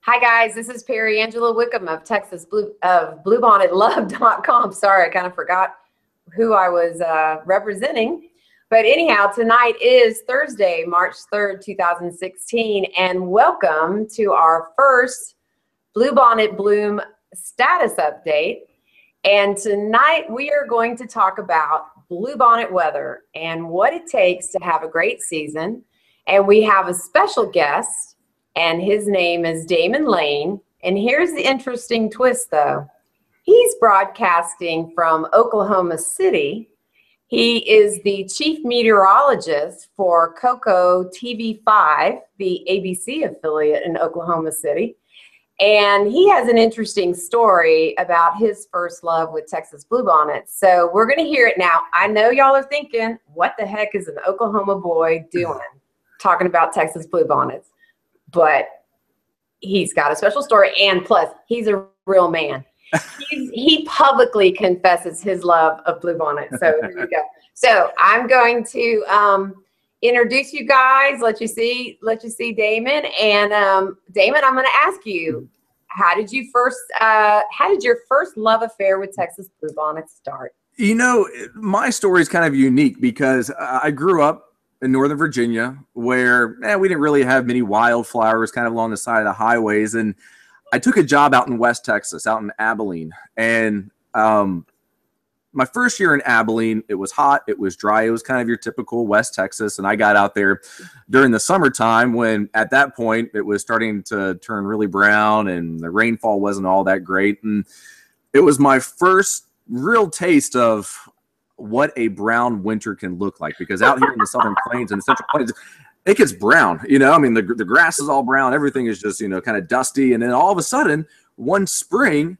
Hi guys, this is Perry Angela Wickham of Texas Bluebonnetlove.com. Sorry, I kind of forgot who I was representing. But anyhow, tonight is Thursday, March 3rd, 2016, and welcome to our first Bluebonnet Bloom status update. And tonight we are going to talk about bluebonnet weather and what it takes to have a great season. And we have a special guest, and his name is Damon Lane. And here's the interesting twist, though. He's broadcasting from Oklahoma City. He is the chief meteorologist for KTXS-TV, the ABC affiliate in Oklahoma City. And he has an interesting story about his first love with Texas Bluebonnets. So we're going to hear it now. I know y'all are thinking, what the heck is an Oklahoma boy doing talking about Texas Bluebonnets? But he's got a special story, and plus, he's a real man. He publicly confesses his love of bluebonnets. So here you go. So I'm going to introduce you guys, let you see Damon. And Damon, I'm going to ask you, how did your first love affair with Texas Bluebonnets start? You know, my story is kind of unique because I grew up in Northern Virginia, where we didn't really have many wildflowers kind of along the side of the highways. And I took a job out in West Texas, out in Abilene. And my first year in Abilene, it was hot, it was dry, it was kind of your typical West Texas. And I got out there during the summertime when at that point it was starting to turn really brown and the rainfall wasn't all that great. And it was my first real taste of what a brown winter can look like, because out here in the Southern Plains and the Central Plains, it gets brown, you know. I mean, the grass is all brown, everything is just, you know, kind of dusty. And then all of a sudden, one spring,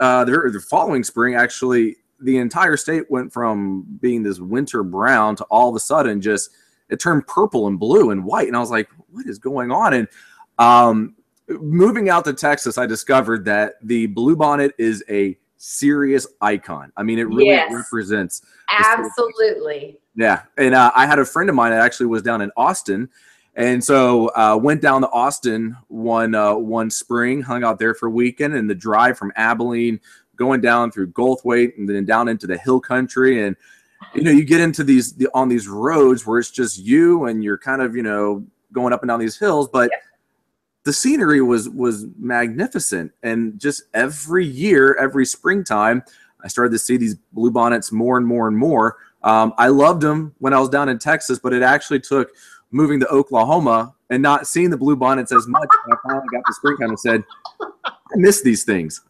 the following spring, actually, the entire state went from being this winter brown to all of a sudden just, it turned purple and blue and white. And I was like, what is going on? And moving out to Texas, I discovered that the bluebonnet is a serious icon. I mean, it really represents. Absolutely. Yeah. And I had a friend of mine that actually was down in Austin. And so went down to Austin one spring, hung out there for a weekend, and the drive from Abilene going down through Goldthwaite and then down into the hill country. And, you know, you get into on these roads where it's just you and you're kind of, you know, going up and down these hills, but the scenery was magnificent. And just every year, every springtime, I started to see these bluebonnets more and more and more. I loved them when I was down in Texas, but it actually took moving to Oklahoma and not seeing the bluebonnets as much. I finally got to springtime and said, I miss these things.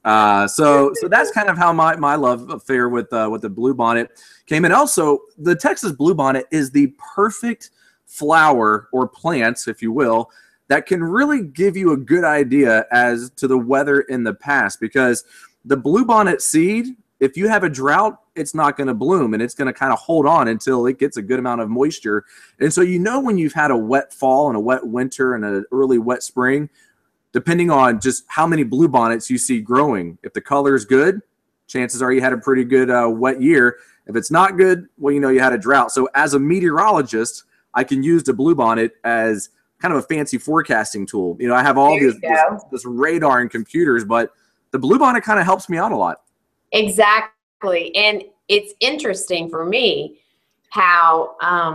So that's kind of how my love affair with the bluebonnet came in. Also, the Texas bluebonnet is the perfect flower or plants, if you will, that can really give you a good idea as to the weather in the past, because the bluebonnet seed, if you have a drought, it's not going to bloom, and it's going to kind of hold on until it gets a good amount of moisture. And so, you know, when you've had a wet fall and a wet winter and an early wet spring, depending on just how many bluebonnets you see growing, if the color is good, chances are you had a pretty good wet year. If it's not good, well, you know, you had a drought. So as a meteorologist, I can use the bluebonnet as kind of a fancy forecasting tool. You know, I have all this radar and computers, but the bluebonnet kind of helps me out a lot. Exactly. And it's interesting for me how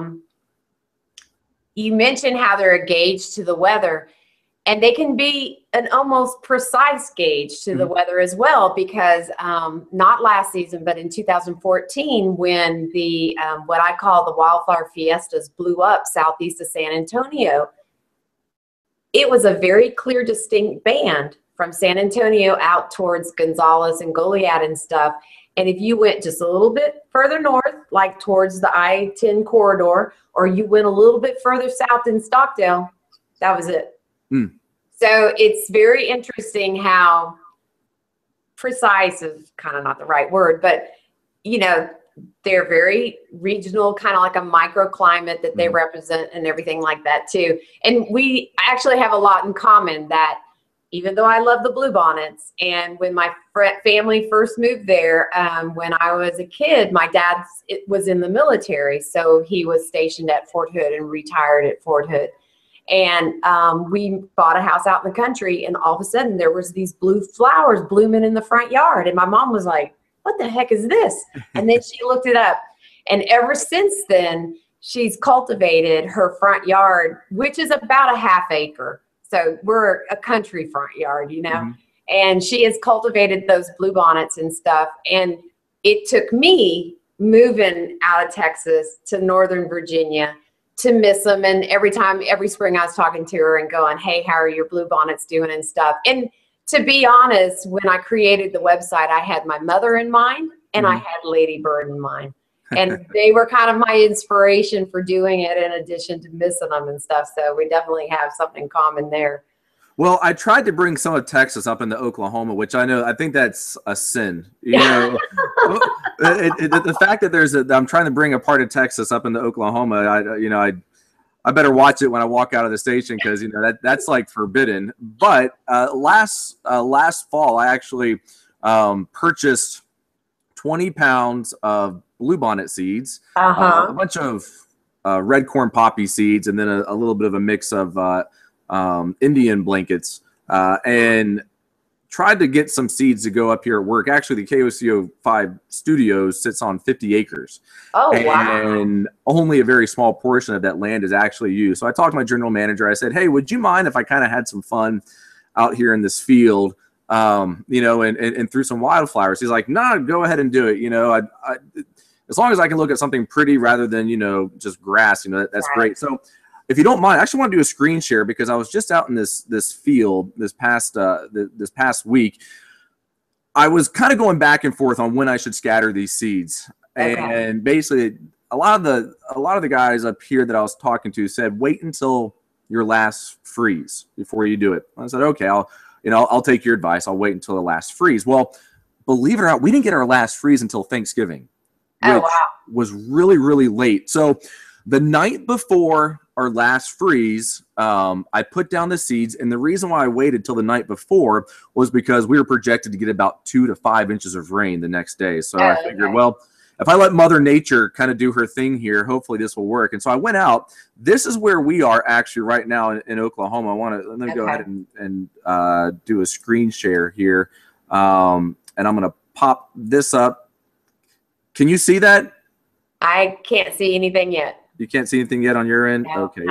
you mentioned how they're a gauge to the weather, and they can be an almost precise gauge to the weather as well, because not last season, but in 2014, when the what I call the wildflower fiestas blew up southeast of San Antonio, it was a very clear, distinct band from San Antonio out towards Gonzales and Goliad and stuff. And if you went just a little bit further north, like towards the I-10 corridor, or you went a little bit further south in Stockdale, that was it. So it's very interesting how precise is kind of not the right word, but, you know, they're very regional, kind of like a microclimate that they represent and everything like that too. And we actually have a lot in common, that even though I love the bluebonnets, and when my family first moved there, when I was a kid, my dad was in the military, so he was stationed at Fort Hood and retired at Fort Hood. And we bought a house out in the country, and all of a sudden there was these blue flowers blooming in the front yard. And my mom was like, what the heck is this? And then she looked it up. And ever since then, she's cultivated her front yard, which is about a ½ acre. So we're a country front yard, you know, Mm-hmm. and she has cultivated those bluebonnets and stuff. And it took me moving out of Texas to Northern Virginia to miss them. And every spring I was talking to her and going, hey, how are your bluebonnets doing and stuff? And to be honest, when I created the website, I had my mother in mind and I had Lady Bird in mind. And they were kind of my inspiration for doing it, in addition to missing them and stuff. So we definitely have something in common there. Well, I tried to bring some of Texas up into Oklahoma, which I think that's a sin. You know, the fact that I'm trying to bring a part of Texas up into Oklahoma, I better watch it when I walk out of the station, because you know that's like forbidden. But last fall, I actually purchased 20 pounds of bluebonnet seeds, a bunch of red corn poppy seeds, and then a little bit of a mix of Indian blankets, and tried to get some seeds to go up here at work. Actually, the KOCO5 studios sits on 50 acres. Oh, wow. And only a very small portion of that land is actually used. So I talked to my general manager. I said, hey, would you mind if I kind of had some fun out here in this field, you know, and threw some wildflowers? He's like, nah, go ahead and do it. You know, as long as I can look at something pretty rather than, you know, just grass, you know, that's great. So if you don't mind, I actually want to do a screen share, because I was just out in this field this past week. I was kind of going back and forth on when I should scatter these seeds. And basically a lot of the guys up here that I was talking to said, wait until your last freeze before you do it. I said, okay, I'll take your advice. I'll wait until the last freeze. Well, believe it or not, we didn't get our last freeze until Thanksgiving, which was really, really late. So the night before our last freeze, I put down the seeds, and the reason why I waited till the night before was because we were projected to get about 2 to 5 inches of rain the next day. So I figured, well, if I let Mother Nature kind of do her thing here, hopefully this will work. And so I went out. This is where we are actually right now in Oklahoma. Let me go ahead and do a screen share here, and I'm going to pop this up. Can you see that? I can't see anything yet. You can't see anything yet on your end? No, okay,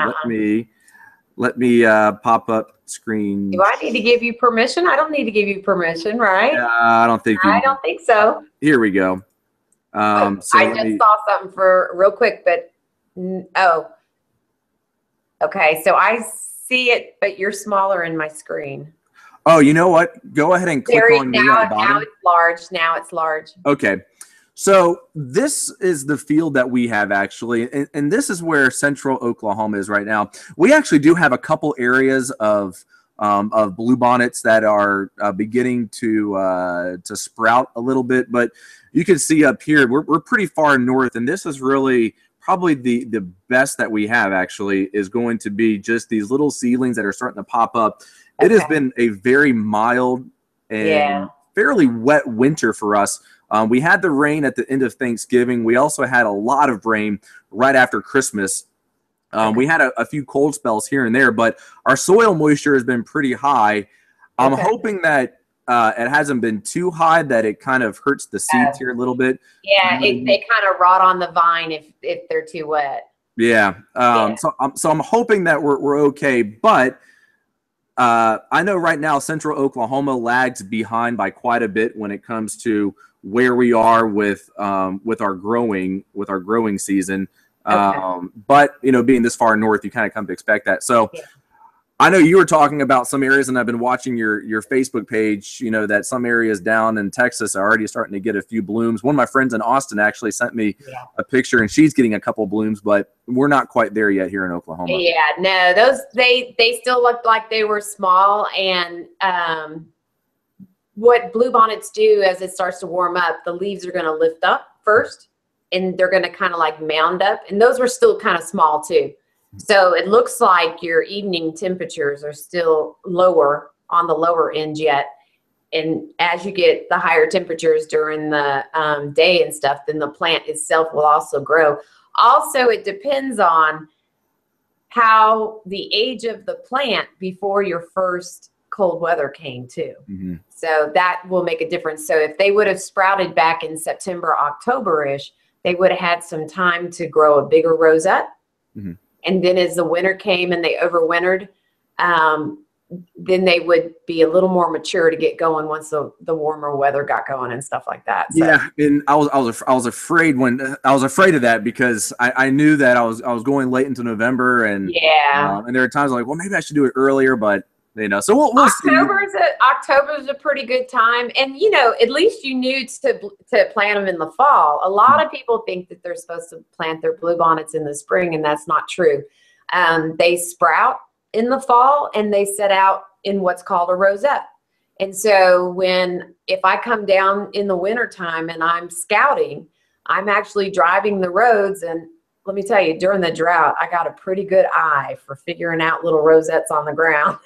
let me pop up screen. Do I need to give you permission? I don't need to give you permission, right? I don't think so. Here we go. So I just saw something for real quick, but okay. So I see it, but you're smaller in my screen. Oh, you know what? Go ahead and click on me on the bottom. Now it's large. Now it's large. Okay. So this is the field that we have actually, and this is where central Oklahoma is right now. We actually do have a couple areas of bluebonnets that are beginning to sprout a little bit, but you can see up here we're pretty far north, and this is really probably the best that we have actually is going to be just these little seedlings that are starting to pop up. It has been a very mild and fairly wet winter for us. We had the rain at the end of Thanksgiving. We also had a lot of rain right after Christmas. We had a few cold spells here and there, but our soil moisture has been pretty high. I'm hoping that it hasn't been too high that it kind of hurts the seeds here a little bit. Yeah, they kind of rot on the vine if they're too wet. Yeah. So I'm hoping that we're okay, but I know right now Central Oklahoma lags behind by quite a bit when it comes to where we are with our growing season. But you know, being this far north, you kind of come to expect that. So I know you were talking about some areas, and I've been watching your Facebook page, you know, that some areas down in Texas are already starting to get a few blooms. One of my friends in Austin actually sent me a picture, and she's getting a couple blooms, but we're not quite there yet here in Oklahoma. Yeah, no, those they still looked like they were small. And what bluebonnets do as it starts to warm up, the leaves are going to lift up first, and they're going to kind of like mound up. And those were still kind of small too. So it looks like your evening temperatures are still lower on the lower end yet. And as you get the higher temperatures during the day and stuff, then the plant itself will also grow. Also, it depends on how the age of the plant before your first cold weather came too. Mm-hmm. So that will make a difference. So if they would have sprouted back in September, October-ish, they would have had some time to grow a bigger rosette. Mm-hmm. And then as the winter came and they overwintered, then they would be a little more mature to get going once the warmer weather got going and stuff like that. So. Yeah, and I was afraid of that because I knew that I was going late into November, and and there are times like, well, maybe I should do it earlier, but so we'll see. October's a pretty good time, and at least you knew to plant them in the fall. A lot of people think that they're supposed to plant their bluebonnets in the spring, and that's not true. They sprout in the fall and they set out in what's called a rosette. And so if I come down in the wintertime and I'm scouting, I'm actually driving the roads, and let me tell you, during the drought, I got a pretty good eye for figuring out little rosettes on the ground.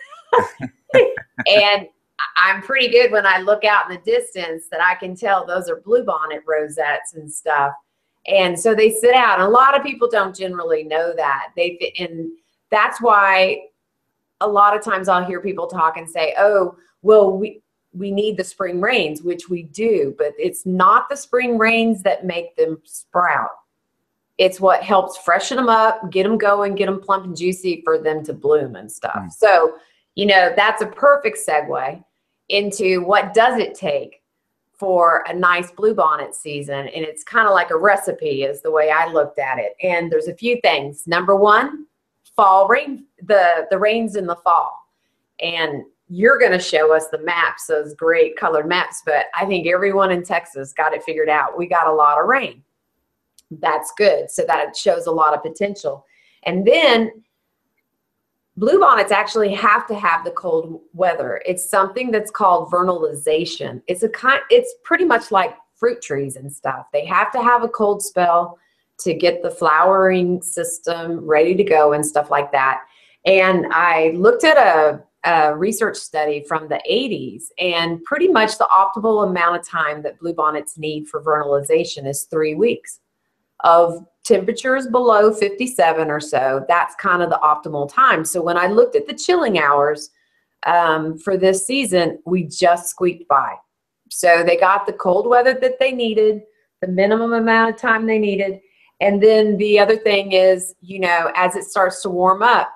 And I'm pretty good when I look out in the distance that I can tell those are bluebonnet rosettes and stuff. And so they sit out. And a lot of people don't generally know that. And that's why a lot of times I'll hear people talk and say, oh, well, we need the spring rains, which we do, but it's not the spring rains that make them sprout. It's what helps freshen them up, get them going, get them plump and juicy for them to bloom and stuff. So, that's a perfect segue into what does it take for a nice bluebonnet season. And it's kind of like a recipe is the way I looked at it. And there's a few things. Number one, fall rain, the rains in the fall. And you're going to show us the maps, those great colored maps, but I think everyone in Texas got it figured out. We got a lot of rain. That's good. So that shows a lot of potential. And then bluebonnets actually have to have the cold weather. It's something that's called vernalization. It's pretty much like fruit trees and stuff. They have to have a cold spell to get the flowering system ready to go and stuff like that. And I looked at a research study from the 80s, and pretty much the optimal amount of time that bluebonnets need for vernalization is 3 weeks. Of temperatures below 57 or so, that's kind of the optimal time. So when I looked at the chilling hours for this season, we just squeaked by. So they got the cold weather that they needed, the minimum amount of time they needed. And then the other thing is, as it starts to warm up,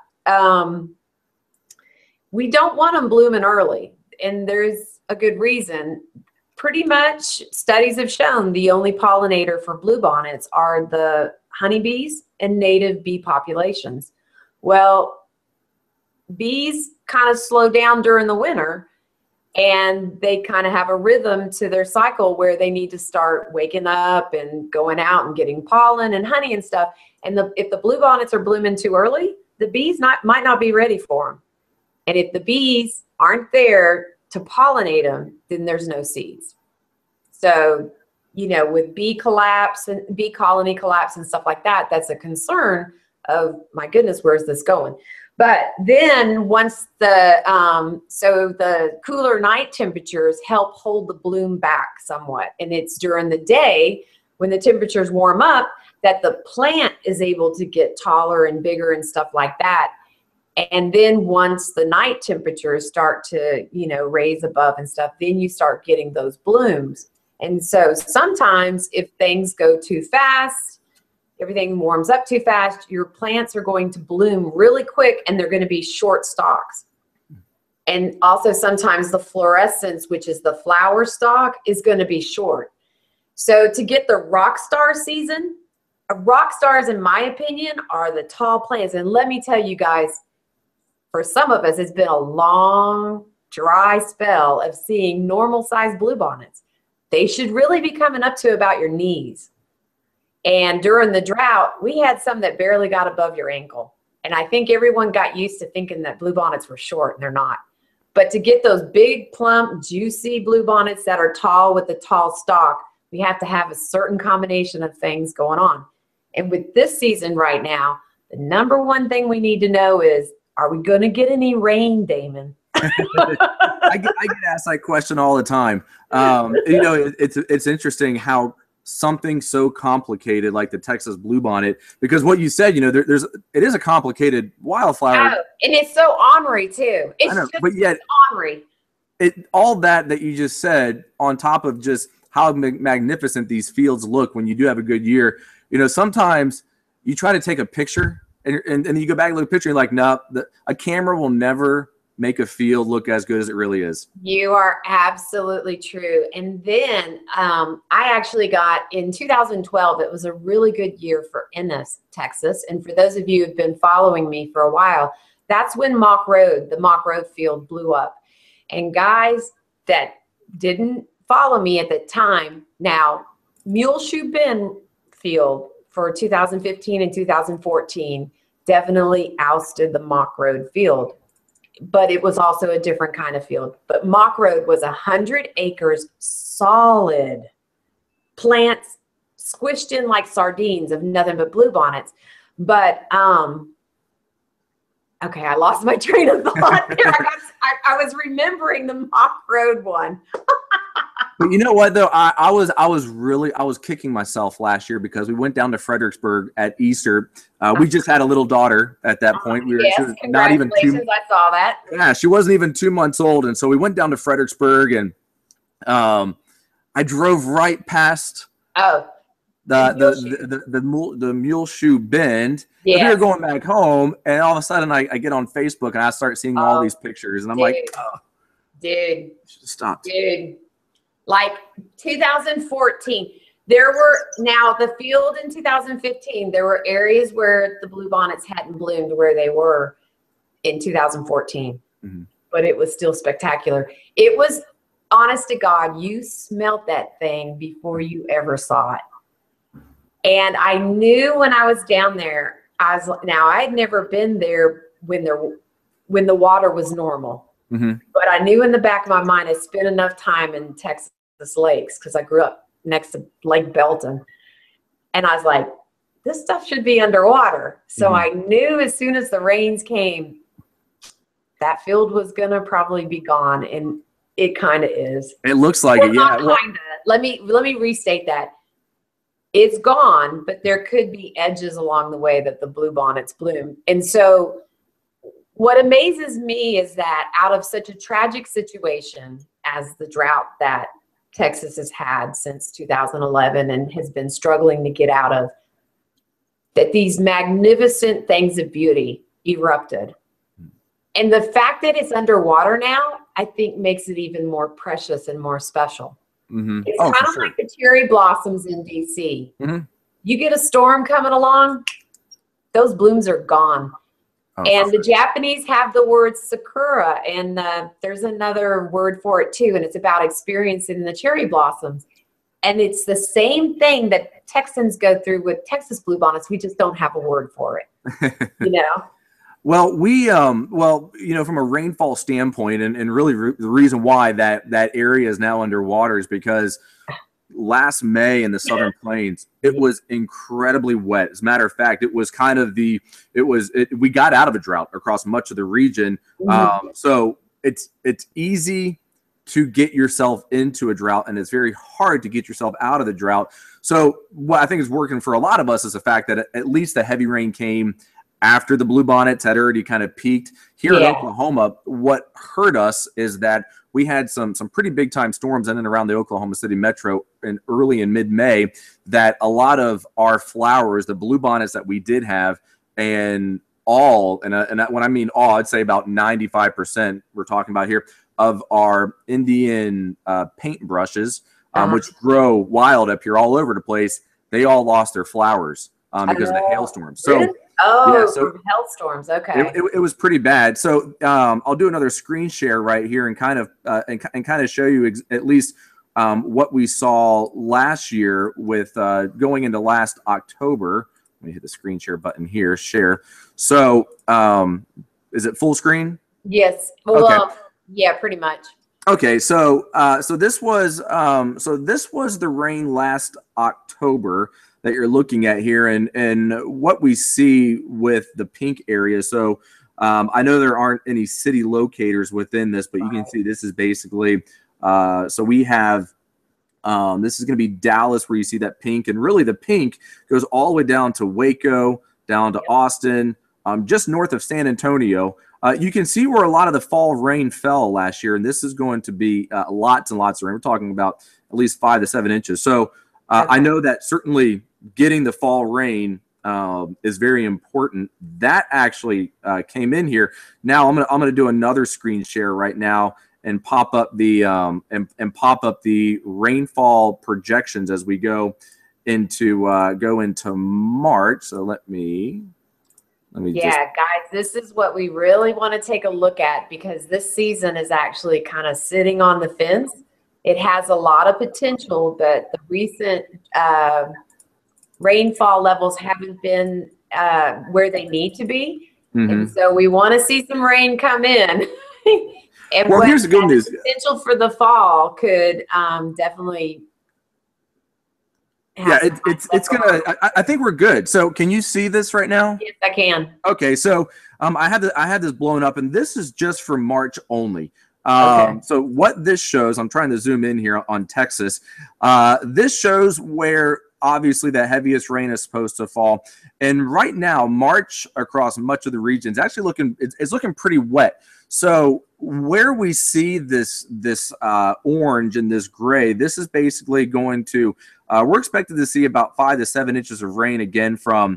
we don't want them blooming early. And there's a good reason. Pretty much studies have shown the only pollinator for bluebonnets are the honeybees and native bee populations. Well, bees kind of slow down during the winter, and they kind of have a rhythm to their cycle where they need to start waking up and going out and getting pollen and honey and stuff. And if the bluebonnets are blooming too early, the bees might not be ready for them. And if the bees aren't there to pollinate them, then there's no seeds. So, with bee collapse and bee colony collapse and stuff like that, that's a concern of, my goodness, where's this going? But then once so the cooler night temperatures help hold the bloom back somewhat. And it's during the day when the temperatures warm up that the plant is able to get taller and bigger and stuff like that. And then once the night temperatures start to, raise above and stuff, then you start getting those blooms. And so sometimes if things go too fast, everything warms up too fast, your plants are going to bloom really quick and they're going to be short stalks. And also sometimes the fluorescence, which is the flower stalk, is going to be short. So to get the rock star season, rock stars, in my opinion, are the tall plants. And let me tell you guys, for some of us, it's been a long, dry spell of seeing normal-sized bluebonnets. They should really be coming up to about your knees. And during the drought, we had some that barely got above your ankle. And I think everyone got used to thinking that bluebonnets were short, and they're not. But to get those big, plump, juicy bluebonnets that are tall with the tall stalk, we have to have a certain combination of things going on. And with this season right now, the number one thing we need to know is, are we going to get any rain, Damon? I get asked that question all the time. It's interesting how something so complicated like the Texas Bluebonnet, because what you said, it is a complicated wildflower. Oh, and it's so ornery too. It's I know, just but yet ornery. All that you just said, on top of just how magnificent these fields look when you do have a good year. Sometimes you try to take a picture and then you go back and look at the picture and you're like, no, a camera will never make a field look as good as it really is. You are absolutely true. And then I actually got in 2012, it was a really good year for Ennis, Texas. And for those of you who've been following me for a while, that's when the Mock Road field blew up. And guys that didn't follow me at the time, now Muleshoe Bend field for 2015 and 2014 definitely ousted the Mock Road field. But it was also a different kind of field. But Mock Road was 100 acres, solid plants, squished in like sardines of nothing but bluebonnets. But okay, I lost my train of thought there. I was remembering the Mock Road one. But you know what though, I was kicking myself last year because we went down to Fredericksburg at Easter. We just had a little daughter at that point. Yes, she was not even I saw that. Yeah, she wasn't even 2 months old, and so we went down to Fredericksburg, and I drove right past the Muleshoe Bend. Yes. We were going back home, and all of a sudden I get on Facebook and I start seeing all these pictures, and I'm like, oh, dude, stop, dude. Like 2014, there were, now the field in 2015, there were areas where the bluebonnets hadn't bloomed where they were in 2014, but it was still spectacular. It was, honest to God, you smelt that thing before you ever saw it. And I knew when I was down there, now I had never been there when the water was normal. But I knew in the back of my mind, I spent enough time in Texas lakes because I grew up next to Lake Belton. And I was like, this stuff should be underwater. So I knew as soon as the rains came, that field was going to probably be gone. And it kind of is. It looks like it, yeah. Well, let me restate that. It's gone, but there could be edges along the way that the bluebonnets bloom. And so what amazes me is that out of such a tragic situation as the drought that Texas has had since 2011 and has been struggling to get out of, that these magnificent things of beauty erupted. And the fact that it's underwater now, I think makes it even more precious and more special. It's kind of like the cherry blossoms in DC. You get a storm coming along, those blooms are gone. And the Japanese have the word sakura, and there's another word for it too, and it's about experiencing the cherry blossoms. And it's the same thing that Texans go through with Texas bluebonnets. We just don't have a word for it, Well, from a rainfall standpoint, and really the reason why that area is now underwater is because last May in the Southern Plains, it was incredibly wet. As a matter of fact, it was kind of we got out of a drought across much of the region. So it's easy to get yourself into a drought, and it's very hard to get yourself out of the drought. So what I think is working for a lot of us is the fact that at least the heavy rain came after the bluebonnets had already kind of peaked. Here in Oklahoma, what hurt us is that we had some pretty big time storms in and around the Oklahoma City metro in early and mid-May, that a lot of our flowers, the bluebonnets that we did have, and when I mean all, I'd say about 95% we're talking about here, of our Indian paintbrushes, which grow wild up here all over the place, they all lost their flowers because of the hailstorms. So hailstorms. Okay. It was pretty bad. So I'll do another screen share right here and kind of show you at least what we saw last year with going into last October. Let me hit the screen share button here. Share. So is it full screen? Yes. Well, okay. Yeah, pretty much. Okay, so this was the rain last October that you're looking at here, and what we see with the pink area. So I know there aren't any city locators within this, but you can see this is basically so we have This is going to be Dallas, where you see that pink, and really the pink goes all the way down to Waco, down to Austin, just north of San Antonio. You can see where a lot of the fall rain fell last year, and this is going to be lots and lots of rain. We're talking about at least 5 to 7 inches. So I know that certainly getting the fall rain is very important. That actually came in here. Now I'm gonna do another screen share right now and pop up the rainfall projections as we go into March. So let me guys, this is what we really want to take a look at, because this season is actually kind of sitting on the fence. It has a lot of potential, but the recent rainfall levels haven't been where they need to be. And so we want to see some rain come in. And well, here's the good news. Potential for the fall could definitely. Yeah, it's gonna. I think we're good. So, can you see this right now? Yes, I can. Okay, so I had this blown up, and this is just for March only. So what this shows, I'm trying to zoom in here on Texas. This shows where obviously the heaviest rain is supposed to fall, and right now March across much of the region is actually looking pretty wet. So where we see this orange and this gray, this is basically going to we're expected to see about 5 to 7 inches of rain again from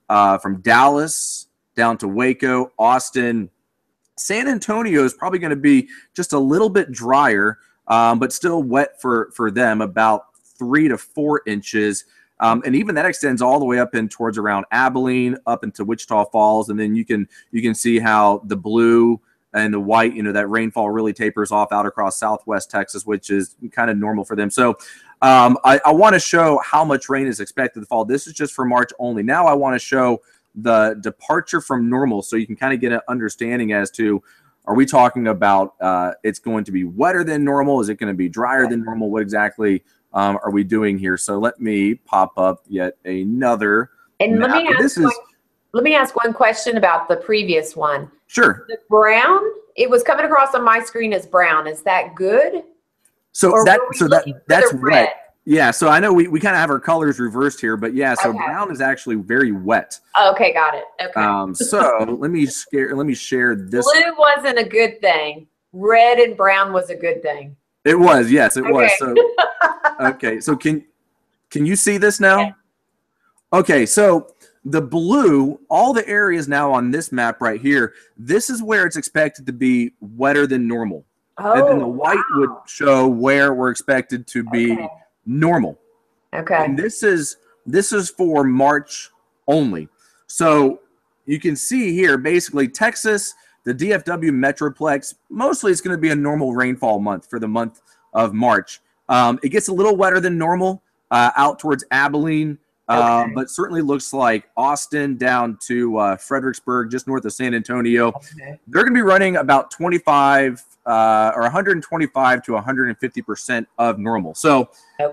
Dallas down to Waco, Austin. San Antonio is probably going to be just a little bit drier, but still wet for them, about 3 to 4 inches. And even that extends all the way up in towards around Abilene, up into Wichita Falls. And then you can see how the blue and the white, that rainfall really tapers off out across Southwest Texas, which is kind of normal for them. So I want to show how much rain is expected to fall. This is just for March only. Now I want to show the departure from normal, so you can kind of get an understanding as to, are we talking about it's going to be wetter than normal? Is it going to be drier than normal? What exactly are we doing here? So let me pop up yet another. And let me ask one question about the previous one. Sure. The brown, it was coming across on my screen as brown. Is that good? So that's wet. Yeah, so I know we kind of have our colors reversed here, but yeah, so brown is actually very wet. Okay, got it. Okay. So let me share this. Blue wasn't a good thing. Red and brown was a good thing. It was, yes, it was. So okay, so can you see this now? Yeah. Okay, so the blue, all the areas now on this map right here, this is where it's expected to be wetter than normal. Oh, and then the white would show where we're expected to be normal. Okay. And this is for March only. So you can see here, basically Texas, the DFW Metroplex, mostly it's going to be a normal rainfall month for the month of March. It gets a little wetter than normal out towards Abilene, but certainly looks like Austin down to Fredericksburg, just north of San Antonio. They're going to be running about 25 or 125 to 150% of normal. So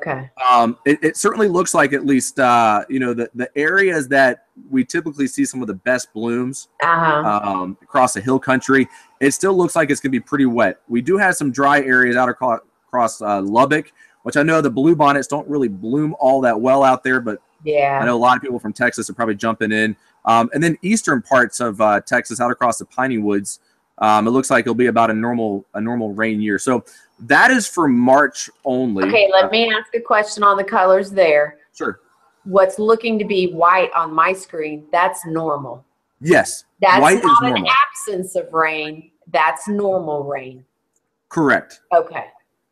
it certainly looks like, at least the areas that we typically see some of the best blooms across the hill country, it still looks like it's going to be pretty wet. We do have some dry areas out across Lubbock, which I know the bluebonnets don't really bloom all that well out there, but I know a lot of people from Texas are probably jumping in. And then eastern parts of Texas, out across the piney woods, it looks like it'll be about a normal rain year. So that is for March only. Okay, let me ask a question on the colors there. Sure. What's looking to be white on my screen, that's normal. Yes. That's white not is an normal. absence of rain. That's normal rain. Correct. Okay.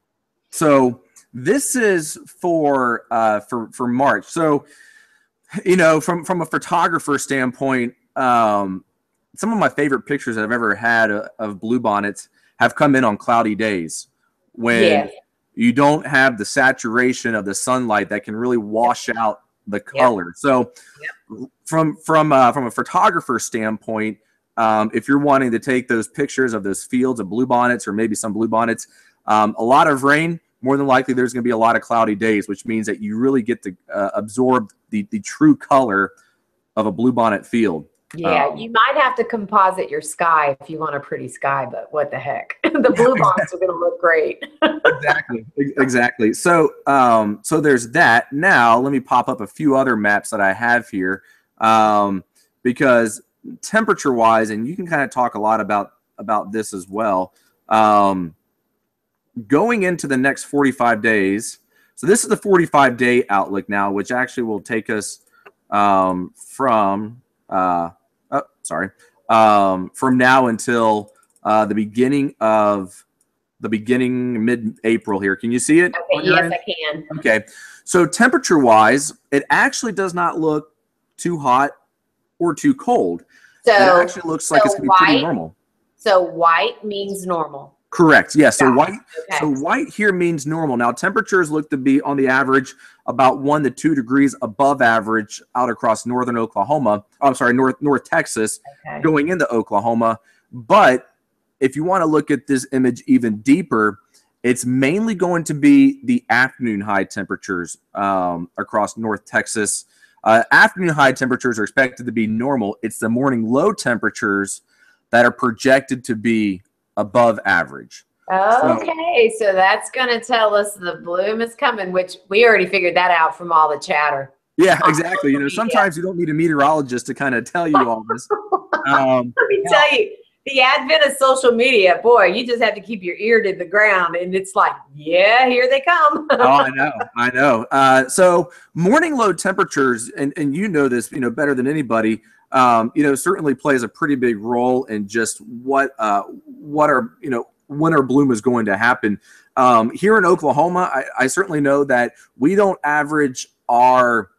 So this is for March. So, from a photographer standpoint, some of my favorite pictures that I've ever had of bluebonnets have come in on cloudy days when you don't have the saturation of the sunlight that can really wash out the color. So from a photographer standpoint, if you're wanting to take those pictures of those fields of bluebonnets, or maybe some bluebonnets, a lot of rain, more than likely there's going to be a lot of cloudy days, which means that you really get to absorb the true color of a bluebonnet field. Yeah, you might have to composite your sky if you want a pretty sky, but what the heck? The bluebonnets are going to look great. Exactly. So, so there's that. Now, let me pop up a few other maps that I have here, because temperature-wise, and you can kind of talk a lot about this as well. Going into the next 45 days. So this is the 45-day outlook now, which actually will take us from now until the beginning mid-April here. Can you see it? Okay, yes, I can. Okay. So temperature-wise, it actually does not look too hot or too cold. So it actually looks like it's going to be pretty normal. So white means normal. Correct. Yes. Yeah, so white here means normal. Now temperatures look to be on the average about 1 to 2 degrees above average out across northern Oklahoma. Oh, I'm sorry, North Texas, going into Oklahoma. But if you want to look at this image even deeper, it's mainly going to be the afternoon high temperatures across North Texas. Afternoon high temperatures are expected to be normal. It's the morning low temperatures that are projected to be above average. Okay, so that's going to tell us the bloom is coming, which we already figured that out from all the chatter. Yeah, exactly. You know, sometimes you don't need a meteorologist to kind of tell you all this. Let me tell you, the advent of social media, boy, you just have to keep your ear to the ground, and it's like, yeah, here they come. Oh, I know. So morning low temperatures, and you know this, you know, better than anybody, you know, certainly plays a pretty big role in just what are, you know, when our bloom is going to happen. Here in Oklahoma, I certainly know that we don't average our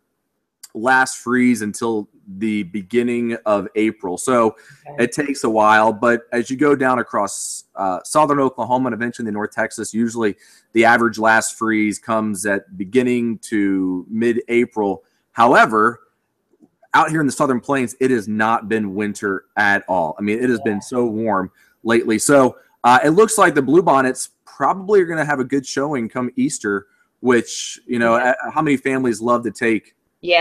last freeze until the beginning of April. So it takes a while, but as you go down across southern Oklahoma and eventually the North Texas, usually the average last freeze comes at beginning to mid-April. However, out here in the Southern Plains, it has not been winter at all. I mean, it has been so warm lately. So it looks like the Bluebonnets probably are going to have a good showing come Easter, which, you know, how many families love to take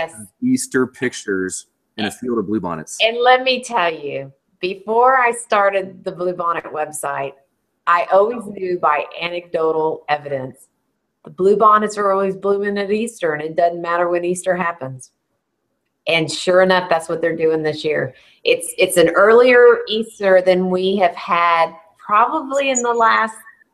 Easter pictures in a field of Bluebonnets? And let me tell you, before I started the Bluebonnet website, I always knew by anecdotal evidence, the Bluebonnets are always blooming at Easter, and it doesn't matter when Easter happens. And sure enough, that's what they're doing this year. It's an earlier Easter than we have had probably in the last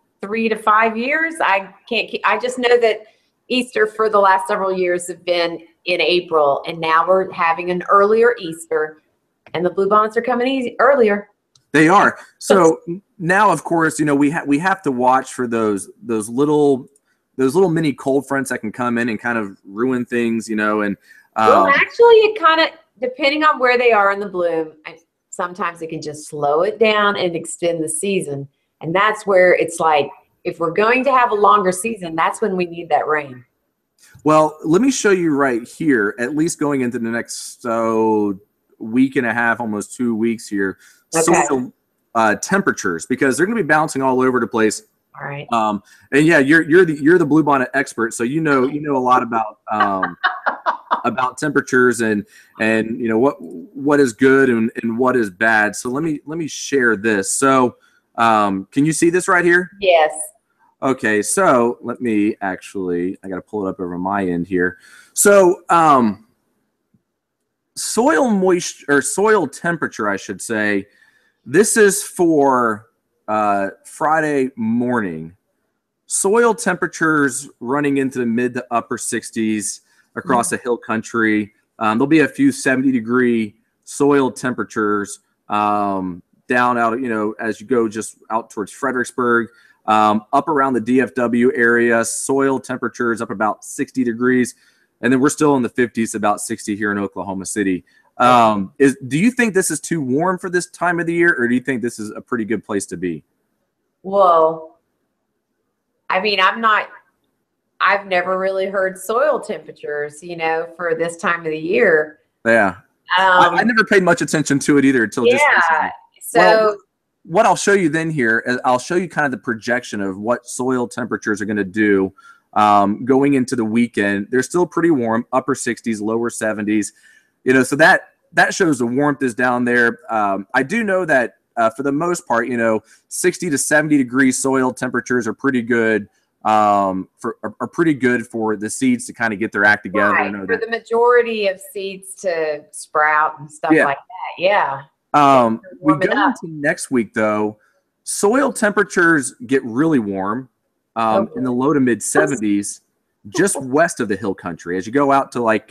3 to 5 years. I just know that Easter for the last several years have been in April, and now we're having an earlier Easter, and the Bluebonnets are coming earlier. They are. So now, of course, you know, we have to watch for those little mini cold fronts that can come in and kind of ruin things, you know, and well, actually, it kind of, depending on where they are in the bloom, sometimes it can just slow it down and extend the season. And that's where it's like, if we're going to have a longer season, that's when we need that rain. Well, let me show you right here, at least going into the next week and a half, almost 2 weeks here, soil temperatures, because they're going to be bouncing all over the place. All right. And yeah, you're the Bluebonnet expert, so you know a lot about about temperatures and you know what is good and what is bad. So let me share this. So can you see this right here? Yes. Okay, so let me actually, I got to pull it up over my end here. So soil moisture, or soil temperature, I should say. This is for Friday morning. Soil temperatures running into the mid to upper 60s across the hill country. There'll be a few 70-degree soil temperatures down out, you know, as you go just out towards Fredericksburg, up around the DFW area. Soil temperatures up about 60 degrees, and then we're still in the 50s, about 60 here in Oklahoma City. Do you think this is too warm for this time of the year, or do you think this is a pretty good place to be? Well, I mean, I've never really heard soil temperatures, you know, for this time of the year. Yeah. I never paid much attention to it either until just recently. So well, what I'll show you then here is I'll show you kind of the projection of what soil temperatures are going to do going into the weekend. They're still pretty warm, upper 60s, lower 70s. You know, so that that shows the warmth is down there. I do know that for the most part, 60 to 70 degree soil temperatures are pretty good. Are pretty good for the seeds to kind of get their act together. Right, for the majority of seeds to sprout and stuff like that. Yeah. We go into next week though. Soil temperatures get really warm in the low to mid 70s, just west of the hill country. As you go out to like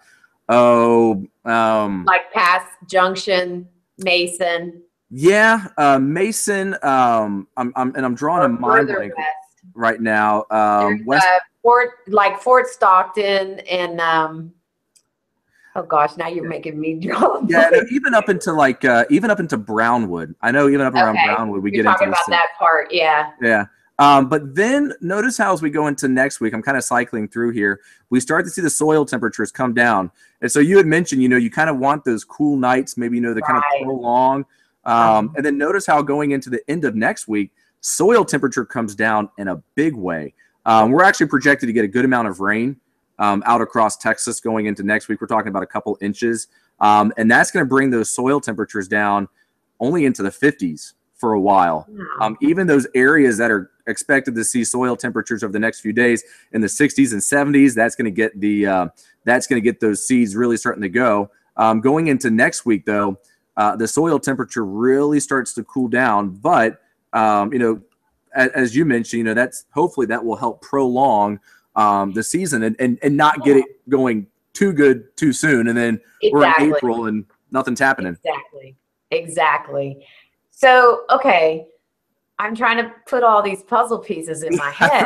past Junction, Mason. Yeah, Mason. I'm drawing a mind blank right now. West Fort Stockton and oh gosh, now you're making me draw. Yeah, no, even up into Brownwood. I know even up around Brownwood we get into talking about that part. Yeah. Yeah. But then notice how as we go into next week, I'm kind of cycling through here. We start to see the soil temperatures come down. And so you had mentioned, you kind of want those cool nights, maybe, to kind of prolong. And then notice how going into the end of next week, soil temperature comes down in a big way. We're actually projected to get a good amount of rain out across Texas going into next week. We're talking about a couple inches. And that's going to bring those soil temperatures down only into the 50s for a while. Even those areas that are expected to see soil temperatures over the next few days in the 60s and 70s, that's going to get those seeds really starting to go. Going into next week, though, the soil temperature really starts to cool down. But as you mentioned, that's hopefully that will help prolong the season and not get it going too good too soon. And then we're in April and nothing's happening. Exactly. So, okay, I'm trying to put all these puzzle pieces in my head.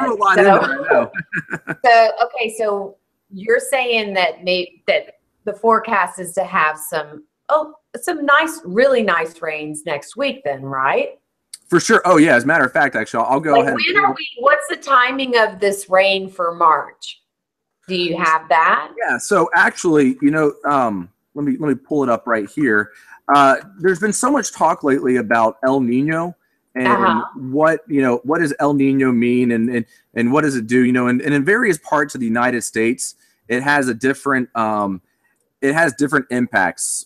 So you're saying that that the forecast is to have some nice, really nice rains next week then, right? For sure. Oh, yeah. As a matter of fact, actually, I'll go ahead. What's the timing of this rain for March? Do you have that? Yeah. So actually, let me pull it up right here. There's been so much talk lately about El Nino and what does El Nino mean and what does it do? And in various parts of the United States, it has different impacts.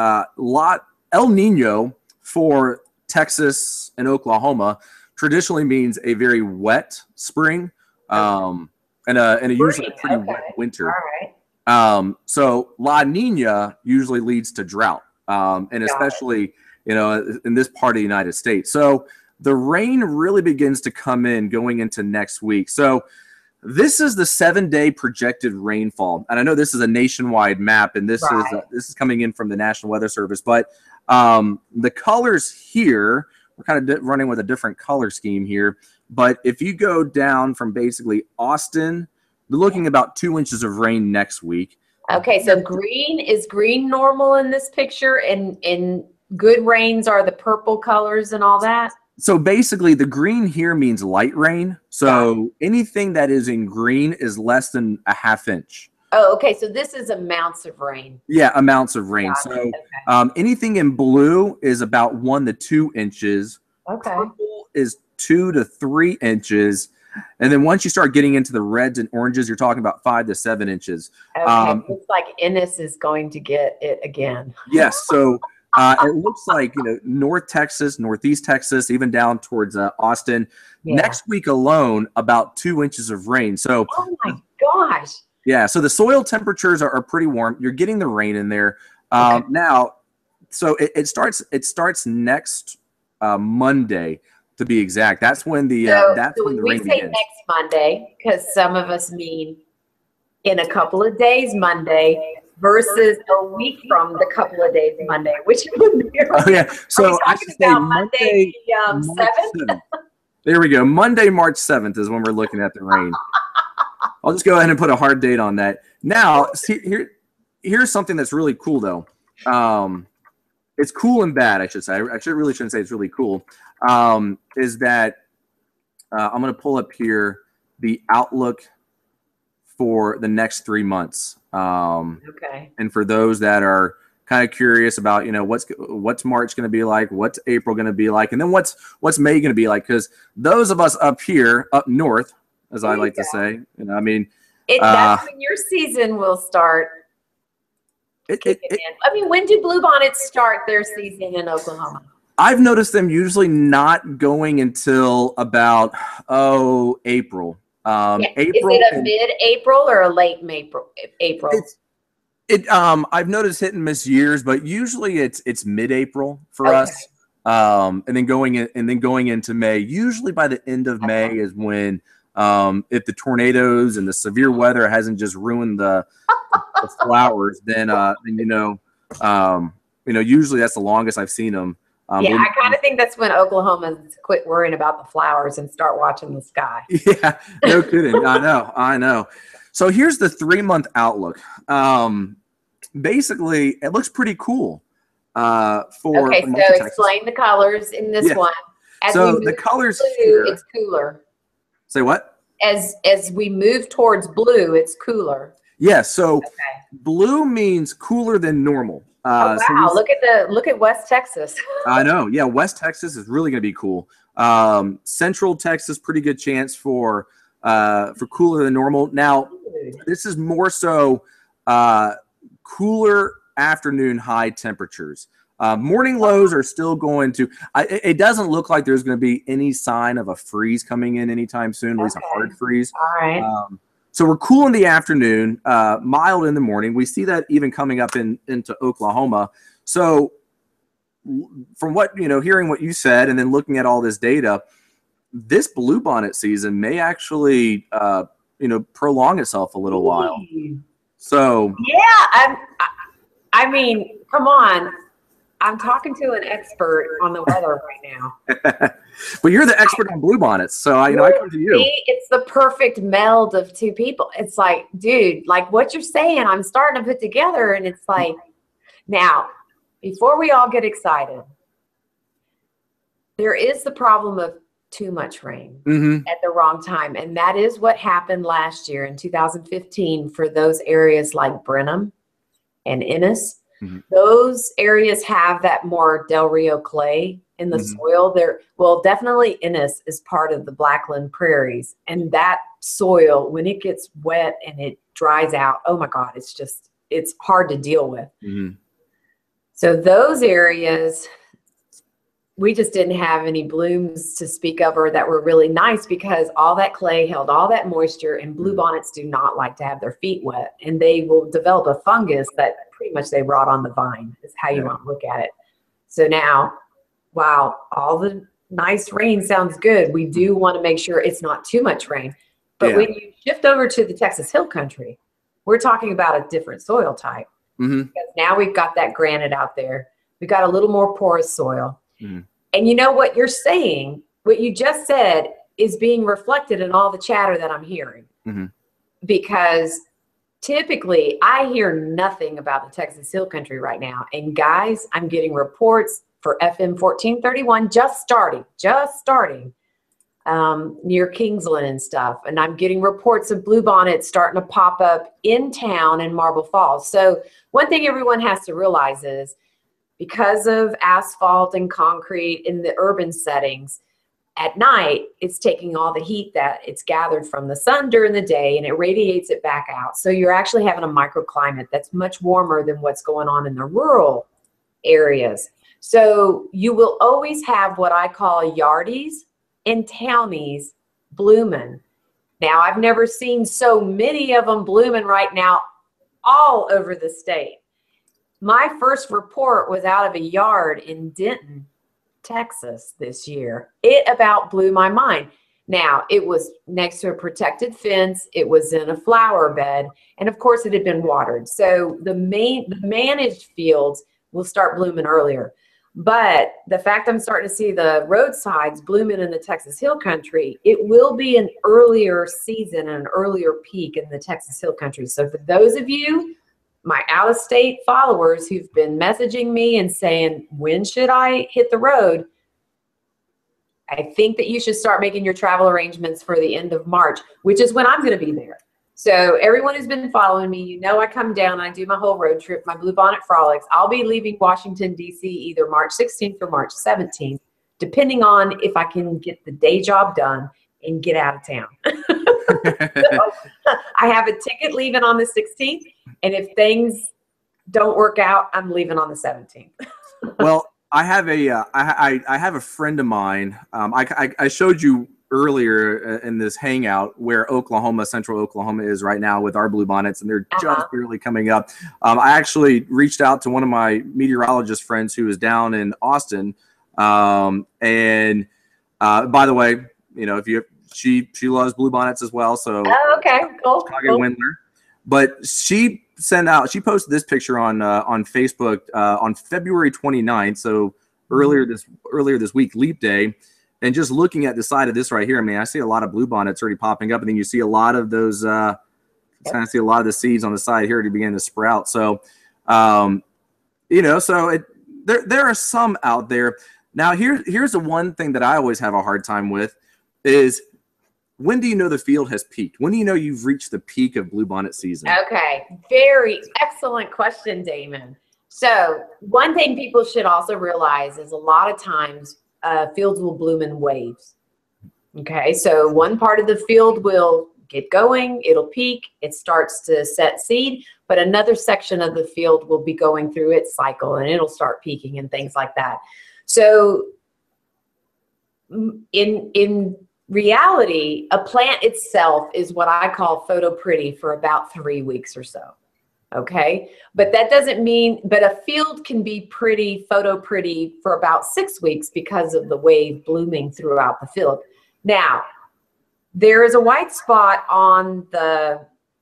El Nino for Texas and Oklahoma traditionally means a very wet spring and usually a pretty wet winter. All right. So La Nina usually leads to drought, and especially in this part of the United States. So the rain really begins to come in going into next week. So this is the 7-day projected rainfall, and I know this is a nationwide map, and this is coming in from the National Weather Service. But the colors here, we're kind of running with a different color scheme here. But if you go down from basically Austin, we're looking about 2 inches of rain next week. Okay, so is green normal in this picture, and good rains are the purple colors and all that? So basically the green here means light rain. So anything that is in green is less than a ½ inch. Oh, okay. So this is amounts of rain. Yeah, amounts of rain. So anything in blue is about 1 to 2 inches. Okay. Purple is 2 to 3 inches. And then once you start getting into the reds and oranges, you're talking about 5 to 7 inches. Okay. Looks like Ennis is going to get it again. Yes. So it looks like, North Texas, Northeast Texas, even down towards Austin. Yeah. Next week alone, about 2 inches of rain. So, oh my gosh. Yeah. So the soil temperatures are pretty warm. You're getting the rain in there. Now, so it starts next Monday, to be exact. That's when the when the rain begins. We say next Monday because some of us mean in a couple of days Monday versus a week from the couple of days Monday, which would be so I should say Monday 7th. There we go. Monday, March 7th is when we're looking at the rain. I'll just go ahead and put a hard date on that. Now, see, here's something that's really cool, though. It's cool and bad, I should say. I shouldn't say it's really cool. Is that I'm going to pull up here the outlook for the next 3 months. And for those that are kind of curious about, what's March going to be like, what's April going to be like, and then what's May going to be like, because those of us up here, up north, as I like to say, that's when your season will start. kicking in. I mean, when do bluebonnets start their season in Oklahoma? I've noticed them usually not going until about April. Yeah. April. Is it a mid-April or a late April? I've noticed hit and miss years, but usually it's mid-April for us. And then going into May. Usually by the end of May is when, if the tornadoes and the severe weather hasn't just ruined the flowers, then usually that's the longest I've seen them. Yeah, I kind of think that's when Oklahomans quit worrying about the flowers and start watching the sky. Yeah, no kidding. I know. So here's the 3-month outlook. Basically, it looks pretty cool. So explain the colors in this one. As so the colors blue, here, it's cooler. Say what? As we move towards blue, it's cooler. Yeah. So blue means cooler than normal. Wow! So look at West Texas. I know. Yeah, West Texas is really going to be cool. Central Texas, pretty good chance for cooler than normal. Now, this is more so cooler afternoon high temperatures. Morning lows are still going to. It doesn't look like there's going to be any sign of a freeze coming in anytime soon. At least a hard freeze. All right. So we're cool in the afternoon, mild in the morning. We see that even coming up into Oklahoma. So from what, hearing what you said and then looking at all this data, this bluebonnet season may actually, prolong itself a little while. So. Yeah. I mean, come on. I'm talking to an expert on the weather right now. But you're the expert on bluebonnets, so I come to you. It's the perfect meld of two people. It's like, dude, like what you're saying, I'm starting to put together, and it's like, now, before we all get excited, there is the problem of too much rain at the wrong time, and that is what happened last year in 2015 for those areas like Brenham and Ennis. Those areas have that more Del Rio clay in the soil. Definitely Ennis is part of the Blackland prairies, and that soil, when it gets wet and it dries out, oh my God, it's hard to deal with. So those areas, we just didn't have any blooms to speak of or that were really nice because all that clay held all that moisture, and bluebonnets do not like to have their feet wet, and they will develop a fungus that pretty much they rot on the vine is how you want to look at it. So now, wow, all the nice rain sounds good. We do want to make sure it's not too much rain. But when you shift over to the Texas Hill Country, we're talking about a different soil type. Because now we've got that granite out there. We've got a little more porous soil. And you know what you're saying, what you just said is being reflected in all the chatter that I'm hearing. Because typically I hear nothing about the Texas Hill Country right now. And guys, I'm getting reports for FM 1431 just starting near Kingsland and stuff. And I'm getting reports of bluebonnets starting to pop up in town in Marble Falls. So one thing everyone has to realize is because of asphalt and concrete in the urban settings, at night, it's taking all the heat that it's gathered from the sun during the day and it radiates it back out. So you're actually having a microclimate that's much warmer than what's going on in the rural areas. So you will always have what I call yardies and townies blooming. Now, I've never seen so many of them blooming right now all over the state. My first report was out of a yard in Denton, Texas this year. It about blew my mind. Now, it was next to a protected fence. It was in a flower bed. And of course, it had been watered. So the managed fields will start blooming earlier. But the fact I'm starting to see the roadsides blooming in the Texas Hill Country, it will be an earlier season and an earlier peak in the Texas Hill Country. So for those of you, my out-of-state followers who've been messaging me and saying, when should I hit the road? I think that you should start making your travel arrangements for the end of March, which is when I'm going to be there. So everyone who's been following me, you know I come down and I do my whole road trip, my Bluebonnet Frolics. I'll be leaving Washington, D.C. either March 16th or March 17th, depending on if I can get the day job done and get out of town. So, I have a ticket leaving on the 16th, and if things don't work out, I'm leaving on the 17th. Well, I have I have a friend of mine. I showed you earlier in this hangout where Central Oklahoma is right now with our Bluebonnets, and they're just barely coming up. I actually reached out to one of my meteorologist friends who is down in Austin. And by the way, you know, she loves Bluebonnets as well. So okay, cool. Chicago Windler. But she posted this picture on Facebook on February 29th. So earlier this week, Leap Day. And just looking at the side of this right here, I mean, I see a lot of Bluebonnets already popping up, and then you see a lot of those, kind of see a lot of the seeds on the side here to begin to sprout. So, you know, so there are some out there. Now, here's the one thing that I always have a hard time with is, when do you know the field has peaked? When do you know you've reached the peak of Bluebonnet season? Okay, very excellent question, Damon. So one thing people should also realize is a lot of times fields will bloom in waves. Okay, so one part of the field will get going, it'll peak, it starts to set seed, but another section of the field will be going through its cycle and it'll start peaking and things like that. So in reality, a plant itself is what I call photo pretty for about 3 weeks or so. Okay, but that doesn't mean, but a field can be pretty, photo pretty for about 6 weeks because of the wave blooming throughout the field. Now, there is a white spot on the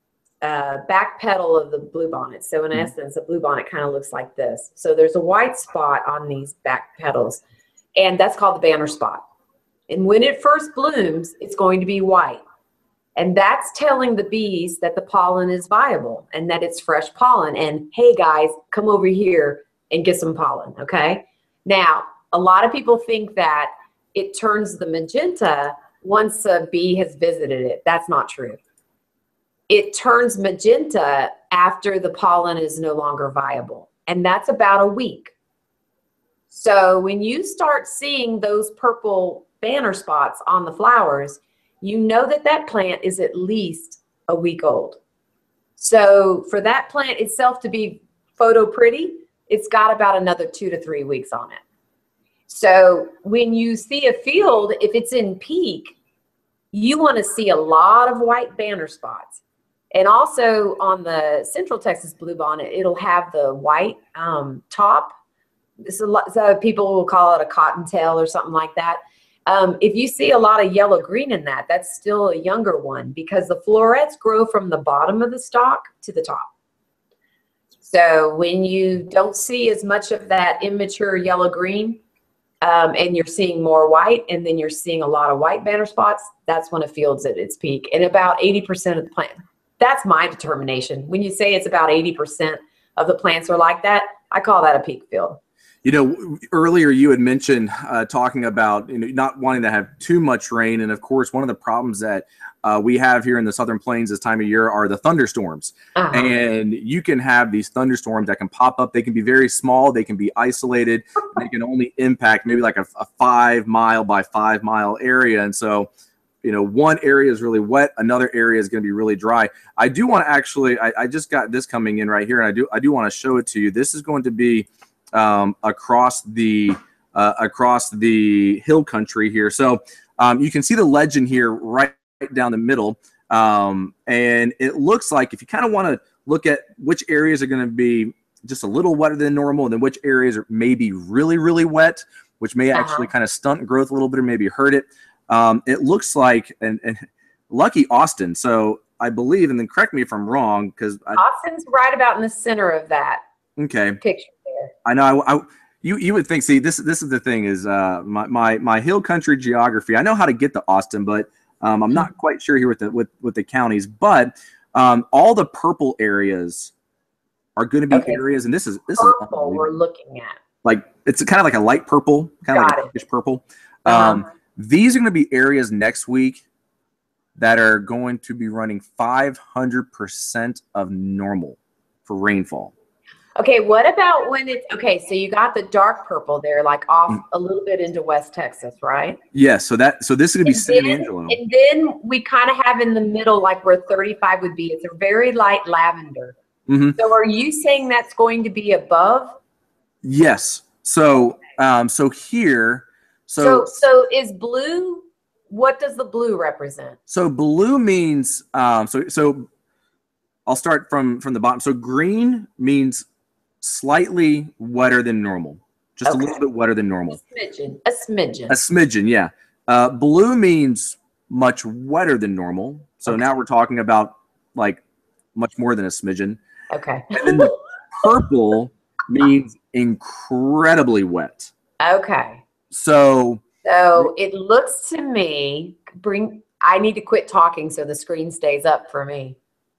back petal of the bluebonnet. So in essence, a bluebonnet kind of looks like this. So there's a white spot on these back petals, and that's called the banner spot. And when it first blooms, it's going to be white. And that's telling the bees that the pollen is viable and that it's fresh pollen. And hey, guys, come over here and get some pollen, okay? Now, a lot of people think that it turns the magenta once a bee has visited it. That's not true. It turns magenta after the pollen is no longer viable. And that's about a week. So when you start seeing those purple banner spots on the flowers, you know that that plant is at least a week old. So for that plant itself to be photo pretty, it's got about another 2 to 3 weeks on it. So when you see a field, if it's in peak, you want to see a lot of white banner spots. And also on the Central Texas Bluebonnet, it'll have the white top. So people will call it a cottontail or something like that. If you see a lot of yellow-green in that, that's still a younger one because the florets grow from the bottom of the stalk to the top. So when you don't see as much of that immature yellow-green and you're seeing more white and then you're seeing a lot of white banner spots, that's when a field's at its peak. And about 80% of the plant, that's my determination. When you say it's about 80% of the plants are like that, I call that a peak field. You know, earlier you had mentioned talking about, you know, not wanting to have too much rain. And of course, one of the problems that we have here in the Southern Plains this time of year are the thunderstorms. And you can have these thunderstorms that can pop up. They can be very small. They can be isolated. They can only impact maybe like a 5 mile by 5 mile area. And so, you know, one area is really wet. Another area is going to be really dry. I do want to actually, I just got this coming in right here. And I do want to show it to you. This is going to be across the hill country here. So you can see the legend here right down the middle. And it looks like if you kind of want to look at which areas are going to be just a little wetter than normal, and then which areas are maybe really, really wet, which may actually kind of stunt growth a little bit or maybe hurt it. It looks like, and lucky Austin. So I believe, and then correct me if I'm wrong, because Austin's right about in the center of that picture. I know. You would think. See, this is the thing is my hill country geography. I know how to get to Austin, but I'm not quite sure here with the counties. But all the purple areas are going to be areas, and this is purple we're looking at. Like it's kind of like a light purple, kind of like a pinkish purple. These are going to be areas next week that are going to be running 500% of normal for rainfall. Okay, what about when it's, okay, so you got the dark purple there, like off a little bit into West Texas, right? Yes, so this is going to be San Angelo. And then we kind of have in the middle, like where 35 would be, it's a very light lavender. Mm-hmm. So are you saying that's going to be above? Yes. So here, So is blue, what does the blue represent? So blue means, so I'll start from the bottom. So green means slightly wetter than normal, just a little bit wetter than normal. A smidgen. A smidgen, yeah. Blue means much wetter than normal. So now we're talking about like much more than a smidgen. Okay. And then purple means incredibly wet. Okay. So it looks to me, I need to quit talking so the screen stays up for me.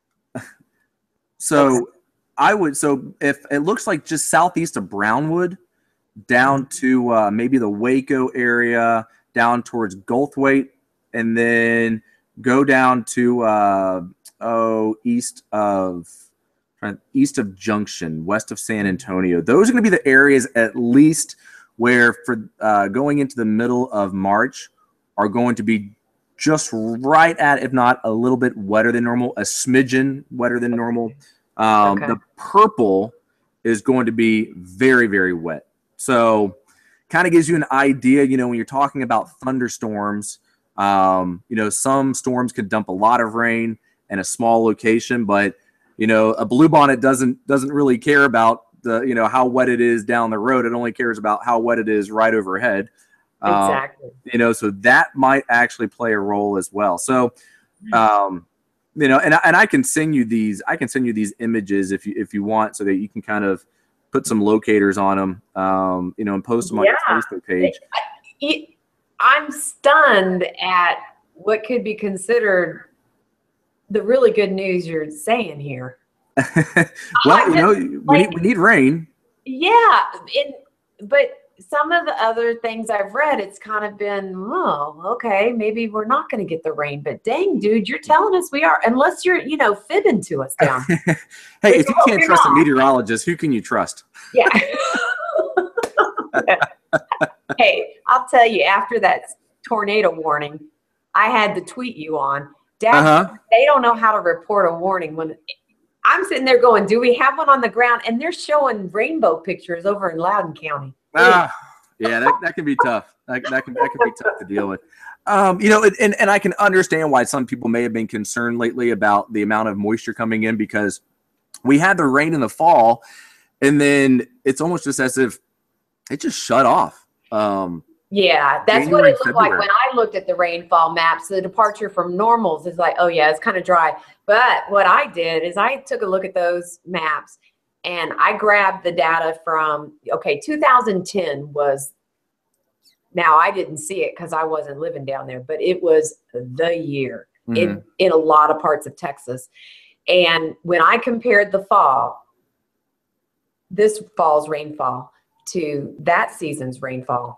So if it looks like just southeast of Brownwood, down to maybe the Waco area, down towards Goldthwaite, and then go down to east of Junction, west of San Antonio. Those are going to be the areas at least where for going into the middle of March are going to be just right at, if not a little bit wetter than normal, a smidgen wetter than normal. The purple is going to be very, very wet. So kind of gives you an idea, when you're talking about thunderstorms, some storms could dump a lot of rain in a small location, but, a bluebonnet doesn't really care about how wet it is down the road. It only cares about how wet it is right overhead. Exactly. So that might actually play a role as well. So, and I can send you these. I can send you these images if you want, so that you can kind of put some locators on them, and post them on your Facebook page. I'm stunned at what could be considered the really good news you're saying here. Well, we need rain. Yeah, but some of the other things I've read, it's kind of been, okay, maybe we're not going to get the rain, but dang, dude, you're telling us we are, unless you're, fibbing to us down. Hey, if you can't trust a meteorologist, who can you trust? Yeah. Hey, I'll tell you, after that tornado warning, I had to tweet you on. Dad, they don't know how to report a warning. When I'm sitting there going, do we have one on the ground? And they're showing rainbow pictures over in Loudoun County. Yeah, that can be tough. That can be tough to deal with. And I can understand why some people may have been concerned lately about the amount of moisture coming in, because we had the rain in the fall, and then it's almost just as if it just shut off. Yeah, that's what it looked like when I looked at the rainfall maps. The departure from normals is like, oh yeah, it's kind of dry. But what I did is I took a look at those maps and I grabbed the data from, 2010 was, now I didn't see it because I wasn't living down there, but it was the year in a lot of parts of Texas. And when I compared the fall, this fall's rainfall to that season's rainfall,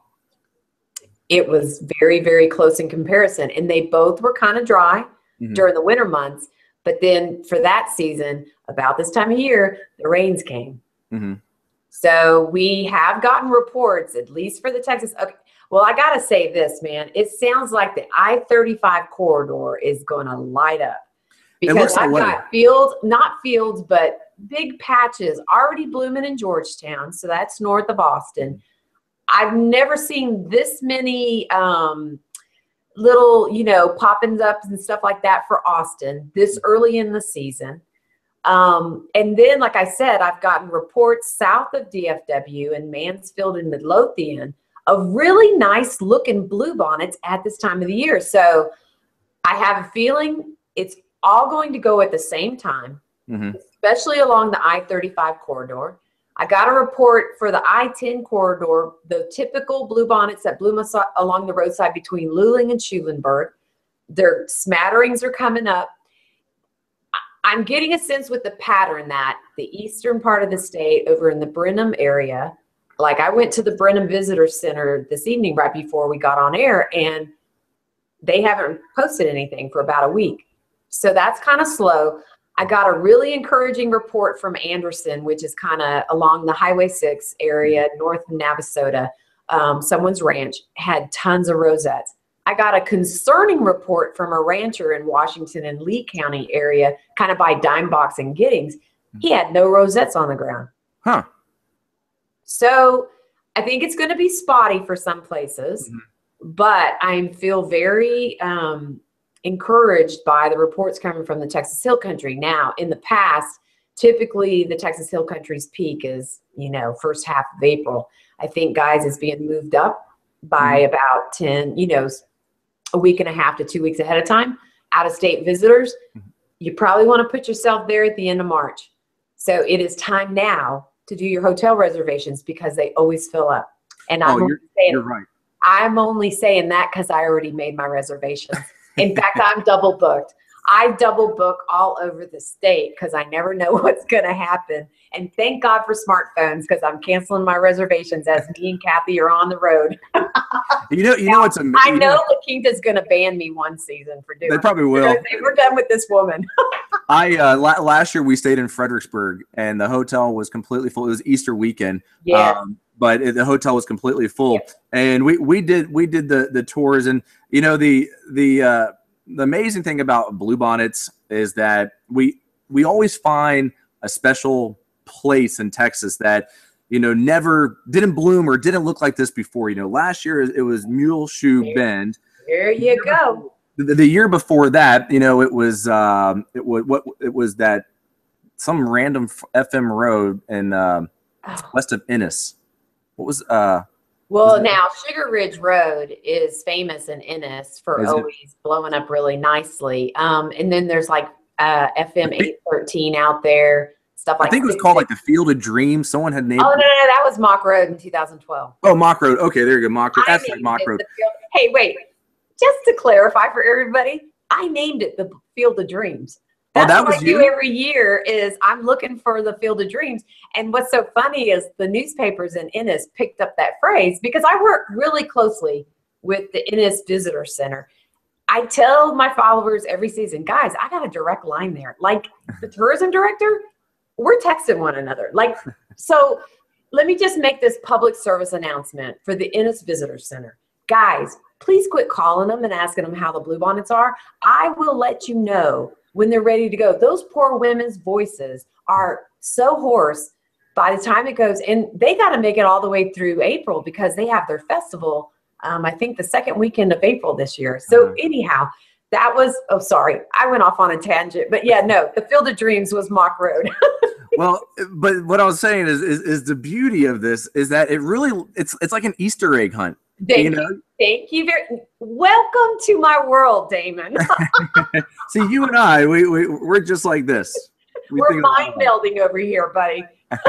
it was very, very close in comparison. And they both were kind of dry during the winter months. But then for that season, about this time of year, the rains came. So we have gotten reports, at least for the Texas. Okay, well, I got to say this, man. It sounds like the I-35 corridor is going to light up. Because I've got not fields, but big patches already blooming in Georgetown. So that's north of Austin. I've never seen this many little, poppings up and stuff like that for Austin this early in the season. And then, like I said, I've gotten reports south of DFW and Mansfield and Midlothian of really nice looking bluebonnets at this time of the year. So I have a feeling it's all going to go at the same time, especially along the I-35 corridor. I got a report for the I-10 corridor, the typical bluebonnets that bloom along the roadside between Luling and Schulenburg. Their smatterings are coming up. I'm getting a sense with the pattern that the eastern part of the state over in the Brenham area, like I went to the Brenham Visitor Center this evening right before we got on air, and they haven't posted anything for about a week. So that's kind of slow. I got a really encouraging report from Anderson, which is kind of along the Highway 6 area, north of Navasota. Someone's ranch had tons of rosettes. I got a concerning report from a rancher in Washington and Lee County area, kind of by Dimebox and Giddings. He had no rosettes on the ground. Huh. So I think it's going to be spotty for some places, but I feel very encouraged by the reports coming from the Texas Hill Country. Now, in the past, typically the Texas Hill Country's peak is, first half of April. I think, guys, it's being moved up by about 10, a week and a half to 2 weeks ahead of time. Out-of-state visitors, you probably want to put yourself there at the end of March. So it is time now to do your hotel reservations because they always fill up. And you're right. I'm only saying that because I already made my reservations. In fact, I'm double booked. I double book all over the state because I never know what's going to happen. And thank God for smartphones because I'm canceling my reservations as me and Kathy are on the road. What's amazing? I know La Quinta's going to ban me one season for doing. They probably will. We're done with this woman. Last year we stayed in Fredericksburg and the hotel was completely full. It was Easter weekend. Yeah. But the hotel was completely full, and we did the tours, and the amazing thing about Bluebonnets is that we always find a special place in Texas that never didn't bloom or didn't look like this before. Last year it was Muleshoe Bend. There you go. The year before that, it was that some random FM road in west of Ennis. What was now Sugar Ridge Road is famous in Ennis for always blowing up really nicely. And then there's like FM 813 out there, stuff like that. I think it was called like the Field of Dreams. Someone had named no, that was Mock Road in 2012. Oh, Mock Road. Okay, there you go. Mock Road. That's like Mock Road. Hey, wait. Just to clarify for everybody, I named it the Field of Dreams. That's what I do every year is I'm looking for the Field of Dreams. And what's so funny is the newspapers in Ennis picked up that phrase because I work really closely with the Ennis Visitor Center. I tell my followers every season, guys, I got a direct line there. Like the tourism director, we're texting one another. So let me just make this public service announcement for the Ennis Visitor Center. Guys, please quit calling them and asking them how the Bluebonnets are. I will let you know when they're ready to go. Those poor women's voices are so hoarse by the time it goes, and they got to make it all the way through April because they have their festival, I think the second weekend of April this year. So anyhow, that was, sorry, I went off on a tangent, but yeah, no, the Field of Dreams was Mock Road. Well, but what I was saying is the beauty of this is that it's like an Easter egg hunt. Thank you very. Welcome to my world, Damon. See, you and I, we're just like this. We're mind melding over here, buddy.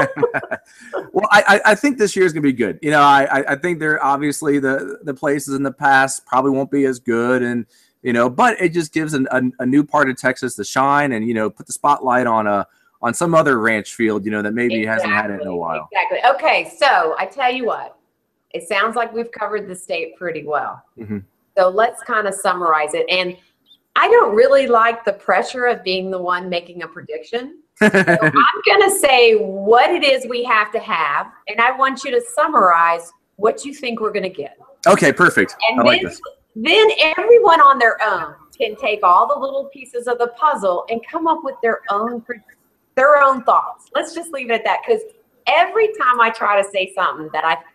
Well, I think this year is gonna be good. I think there obviously the places in the past probably won't be as good, and but it just gives a new part of Texas to shine, and put the spotlight on some other ranch field, that maybe hasn't had it in a while. Exactly. Okay, so I tell you what. It sounds like we've covered the state pretty well. So let's kind of summarize it. And I don't really like the pressure of being the one making a prediction. So I'm going to say what it is we have to have. And I want you to summarize what you think we're going to get. Okay, perfect. And I then everyone on their own can take all the little pieces of the puzzle and come up with their own thoughts. Let's just leave it at that. Because every time I try to say something that I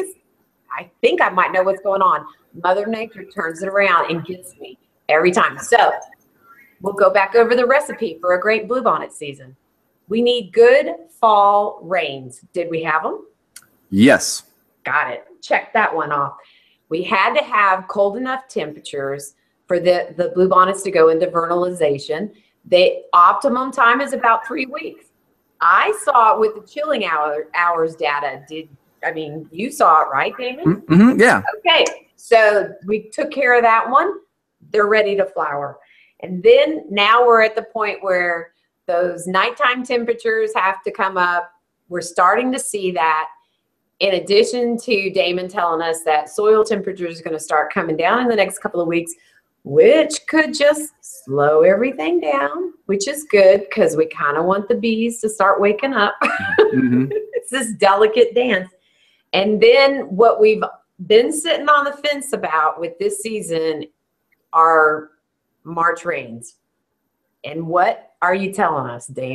think I might know what's going on, Mother Nature turns it around and gets me every time. So we'll go back over the recipe for a great bluebonnet season. We need good fall rains. Did we have them? Yes. Got it. Check that one off. We had to have cold enough temperatures for the bluebonnets to go into vernalization. The optimum time is about 3 weeks. I saw it with the chilling hours data. You saw it, right, Damon? Yeah. Okay, so we took care of that one. They're ready to flower. And then now we're at the point where those nighttime temperatures have to come up. We're starting to see that. In addition to Damon telling us that soil temperature is going to start coming down in the next couple of weeks, which could just slow everything down, which is good because we kind of want the bees to start waking up. It's this delicate dance. And then what we've been sitting on the fence about with this season are March rains. And what are you telling us, Damon?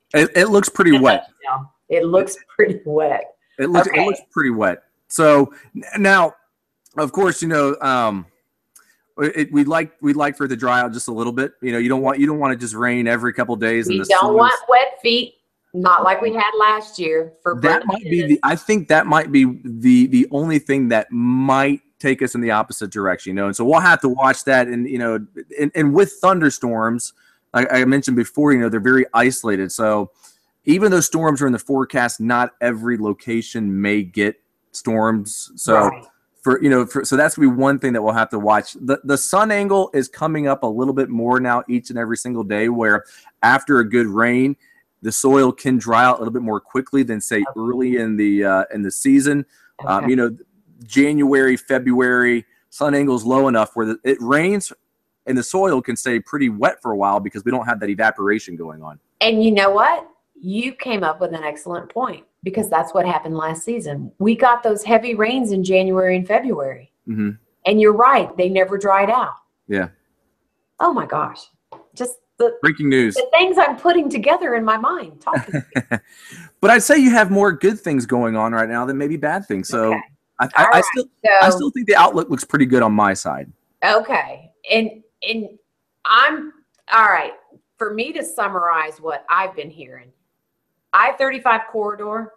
It looks pretty wet. It looks pretty wet. It looks pretty wet. So now, of course, you know, we'd like for it to dry out just a little bit. You know, you don't want to just rain every couple of days. We don't want wet feet, not like we had last year. I think that might be the only thing that might take us in the opposite direction. You know, and so we'll have to watch that. And you know, and with thunderstorms, like I mentioned before, you know, they're very isolated. So even though storms are in the forecast, not every location may get storms. So so that's gonna be one thing that we'll have to watch. The sun angle is coming up a little bit more now each and every single day, where after a good rain, the soil can dry out a little bit more quickly than say early in the season. You know, January, February, sun angle's low enough where it rains and the soil can stay pretty wet for a while because we don't have that evaporation going on. And you know what? You came up with an excellent point, because that's what happened last season. We got those heavy rains in January and February. Mm-hmm. And you're right. They never dried out. Yeah. Oh my gosh. Just the breaking news. The things I'm putting together in my mind talking. But I'd say you have more good things going on right now than maybe bad things. So I still think the outlook looks pretty good on my side. Okay. And I'm all right. For me to summarize what I've been hearing, I-35 corridor,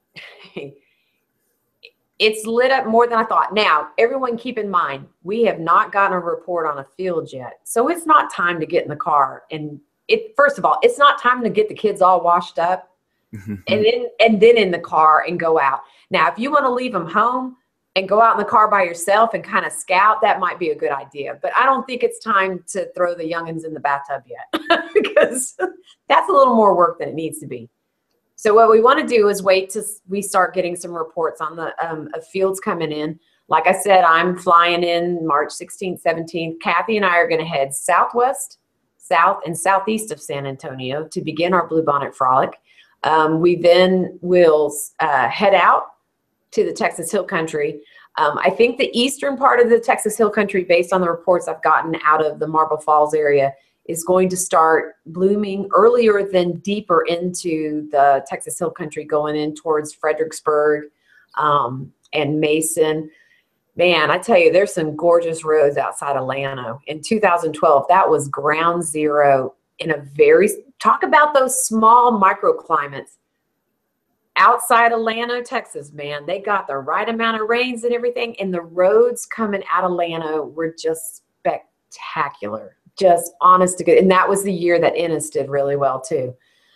it's lit up more than I thought. Now, everyone keep in mind, we have not gotten a report on a field yet. So it's not time to get in the car. And first of all, it's not time to get the kids all washed up and then in the car and go out. Now, if you want to leave them home and go out in the car by yourself and kind of scout, that might be a good idea. But I don't think it's time to throw the youngins in the bathtub yet, because that's a little more work than it needs to be. So what we want to do is wait till we start getting some reports on the fields coming in. Like I said, I'm flying in March 16th, 17th. Kathy and I are going to head southwest, south, and southeast of San Antonio to begin our Bluebonnet frolic. We then will head out to the Texas Hill Country. I think the eastern part of the Texas Hill Country, based on the reports I've gotten out of the Marble Falls area, is going to start blooming earlier than deeper into the Texas Hill Country, going in towards Fredericksburg and Mason. Man, I tell you, there's some gorgeous roads outside of Llano. In 2012, that was ground zero in a talk about those small microclimates. Outside of Llano, Texas, man, they got the right amount of rains and everything, and the roads coming out of Llano were just spectacular. Just honest to good. And that was the year that Ennis did really well too.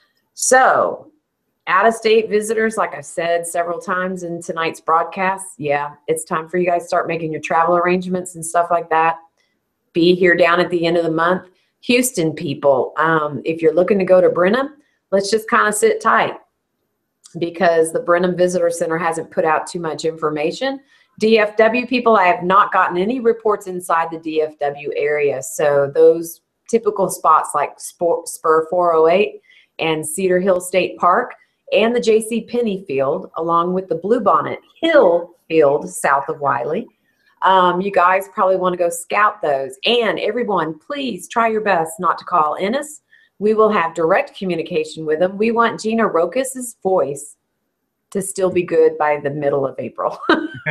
So out-of-state visitors, like I've said several times in tonight's broadcast, yeah, it's time for you guys to start making your travel arrangements and stuff like that. Be here down at the end of the month. Houston people, if you're looking to go to Brenham, let's just kind of sit tight, because the Brenham Visitor Center hasn't put out too much information. DFW people, I have not gotten any reports inside the DFW area. So those typical spots like Spur 408 and Cedar Hill State Park and the J.C. Penney Field, along with the Bluebonnet Hill Field south of Wiley. You guys probably want to go scout those. And everyone, please try your best not to call Ennis. We will have direct communication with them. We want Gina Rokas's voice to still be good by the middle of April.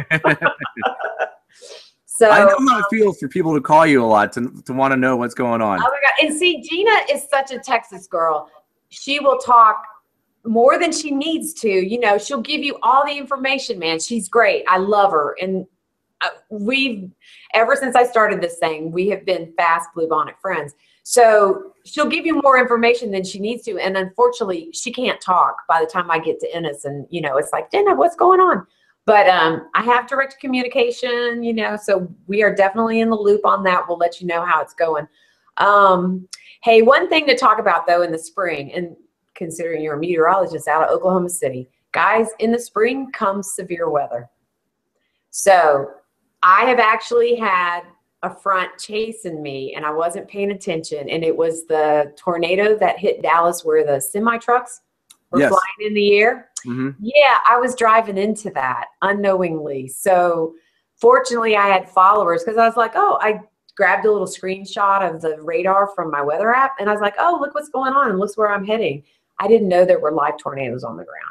So I know how it feels for people to call you a lot, to want to know what's going on. Oh my God. And see, Gina is such a Texas girl. She will talk more than she needs to. You know, she'll give you all the information, man. She's great. I love her. And ever since I started this thing, we have been fast Bluebonnet friends. So she'll give you more information than she needs to. And unfortunately, she can't talk by the time I get to Ennis. And, you know, it's like, Jenna, what's going on? But I have direct communication, you know, so we are definitely in the loop on that. We'll let you know how it's going. Hey, one thing to talk about, though, in the spring, and considering you're a meteorologist out of Oklahoma City, guys, in the spring comes severe weather. So I have actually had a front chasing me and I wasn't paying attention, and it was the tornado that hit Dallas where the semi trucks were flying in the air. Yeah, I was driving into that unknowingly. So fortunately I had followers, because I was like, oh, I grabbed a little screenshot of the radar from my weather app and I was like, oh, look what's going on and look where I'm heading. I didn't know there were live tornadoes on the ground.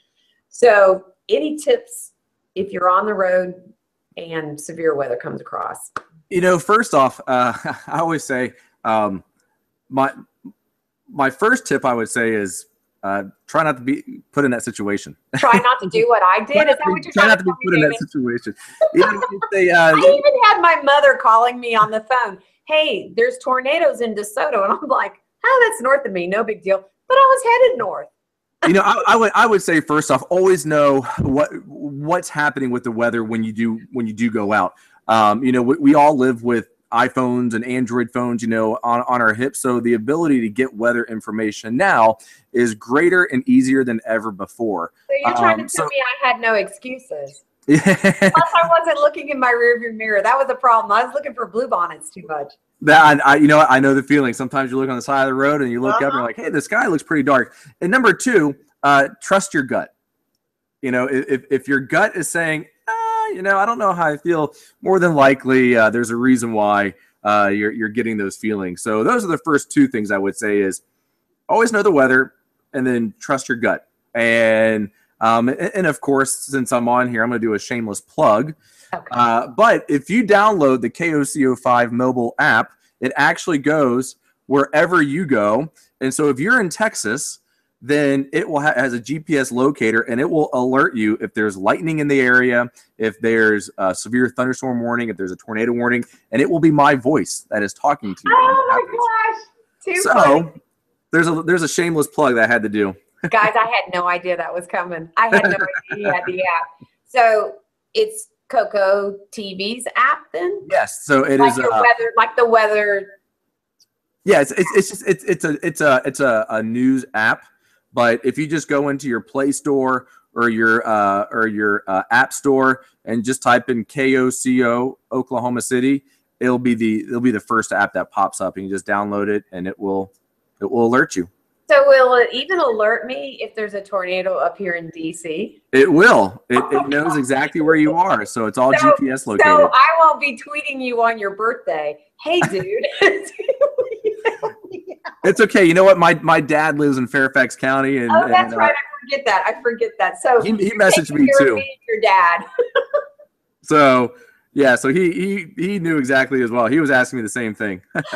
So any tips if you're on the road and severe weather comes across? First off, I always say my first tip I would say is try not to be put in that situation. Try not to do what I did. Is that what you're try trying not to to be put in that situation. I even had my mother calling me on the phone. Hey, there's tornadoes in DeSoto, and I'm like, oh, that's north of me, no big deal. But I was headed north. I would say first off, always know what's happening with the weather when you do go out. We all live with iPhones and Android phones, on our hips. So the ability to get weather information now is greater and easier than ever before. So you're trying to tell me I had no excuses. Plus, I wasn't looking in my rearview mirror. That was the problem. I was looking for bluebonnets too much. I know the feeling. Sometimes you look on the side of the road and you look up and you're like, hey, the sky looks pretty dark. And number two, trust your gut. If your gut is saying, I don't know how I feel, more than likely there's a reason why you're getting those feelings. So those are the first two things I would say is always know the weather and then trust your gut. And of course, since I'm on here, I'm going to do a shameless plug. Okay. But if you download the KOCO5 mobile app, it actually goes wherever you go. And so if you're in Texas, then it will has a GPS locator, and it will alert you if there's lightning in the area, if there's a severe thunderstorm warning, if there's a tornado warning, and it will be my voice that is talking to you. Oh my gosh! Funny. There's a shameless plug that I had to do. Guys, I had no idea that was coming. I had no idea you had the app. So it's Coco TV's app then? Yes. So it like is like the weather. Yeah, it's a news app. But if you just go into your Play Store or your App Store and just type in KOCO Oklahoma City, it'll be the first app that pops up, and you just download it, and it will alert you. So will it even alert me if there's a tornado up here in DC? It will. It knows exactly where you are, so it's all GPS located. So I won't be tweeting you on your birthday. Hey, dude. It's okay. You know what? My dad lives in Fairfax County, and that's right. I forget that. So he messaged me too. Your dad. So yeah, so he knew exactly as well. He was asking me the same thing.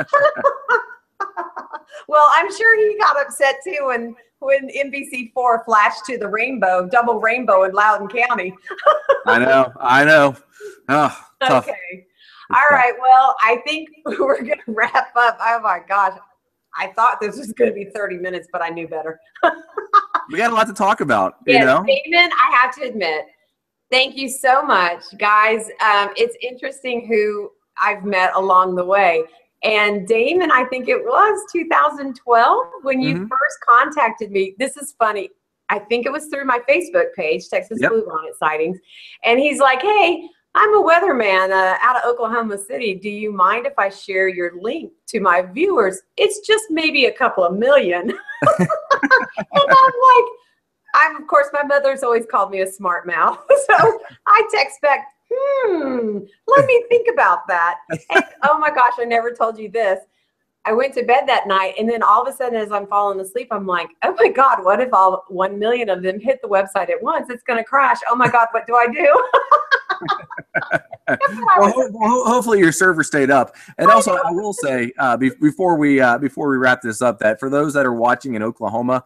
Well, I'm sure he got upset too when NBC4 flashed to the rainbow, double rainbow in Loudoun County. I know. Oh, tough. Okay. All right. Well, I think we're going to wrap up. Oh my gosh. I thought this was going to be 30 minutes, but I knew better. We got a lot to talk about. Yes, Damon, I have to admit, thank you so much, guys. It's interesting who I've met along the way. And Damon, I think it was 2012 when you first contacted me. This is funny. I think it was through my Facebook page, Texas Bluebonnet Sightings. And he's like, hey, I'm a weatherman out of Oklahoma City. Do you mind if I share your link to my viewers? It's just maybe a couple of million. And I'm like, of course, my mother's always called me a smart mouth. So I text back, let me think about that. And, oh my gosh, I never told you this. I went to bed that night, and then all of a sudden as I'm falling asleep, I'm like, oh my God, what if all 1 million of them hit the website at once? It's going to crash. Oh my God, what do I do? Well, hopefully your server stayed up. And also, I will say before we wrap this up, that for those that are watching in Oklahoma,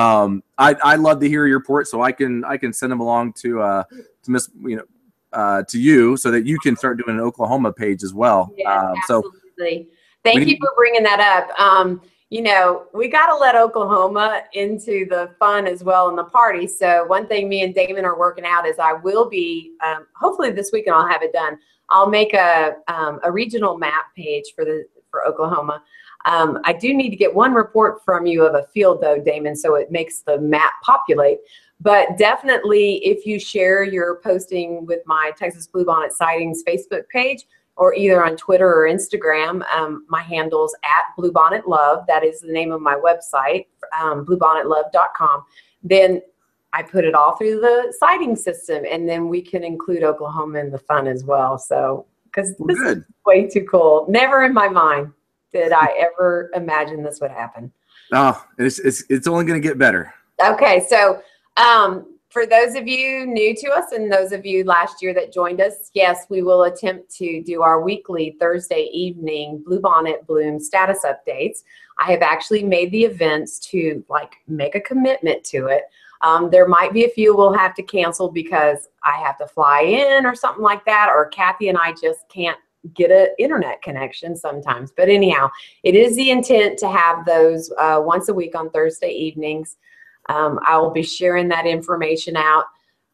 I love to hear your report, so I can send them along to Miss to you, so that you can start doing an Oklahoma page as well. Yeah, absolutely. Thank you for bringing that up. We got to let Oklahoma into the fun as well and the party. So one thing me and Damon are working out is I will be, hopefully this weekend I'll have it done. I'll make a regional map page for Oklahoma. I do need to get one report from you of a field though, Damon, so it makes the map populate. But definitely if you share your posting with my Texas Bluebonnet Sightings Facebook page, or either on Twitter or Instagram, my handle's @BluebonnetLove. That is the name of my website, bluebonnetlove.com. Then I put it all through the sighting system, and then we can include Oklahoma in the fun as well. So, because this is way too cool. Never in my mind did I ever imagine this would happen. Oh, it's only going to get better. Okay, so for those of you new to us and those of you last year that joined us, yes, we will attempt to do our weekly Thursday evening Bluebonnet Bloom status updates. I have actually made the events to make a commitment to it. There might be a few we'll have to cancel because I have to fly in or something like that, or Kathy and I just can't get an internet connection sometimes. But anyhow, it is the intent to have those once a week on Thursday evenings. I will be sharing that information out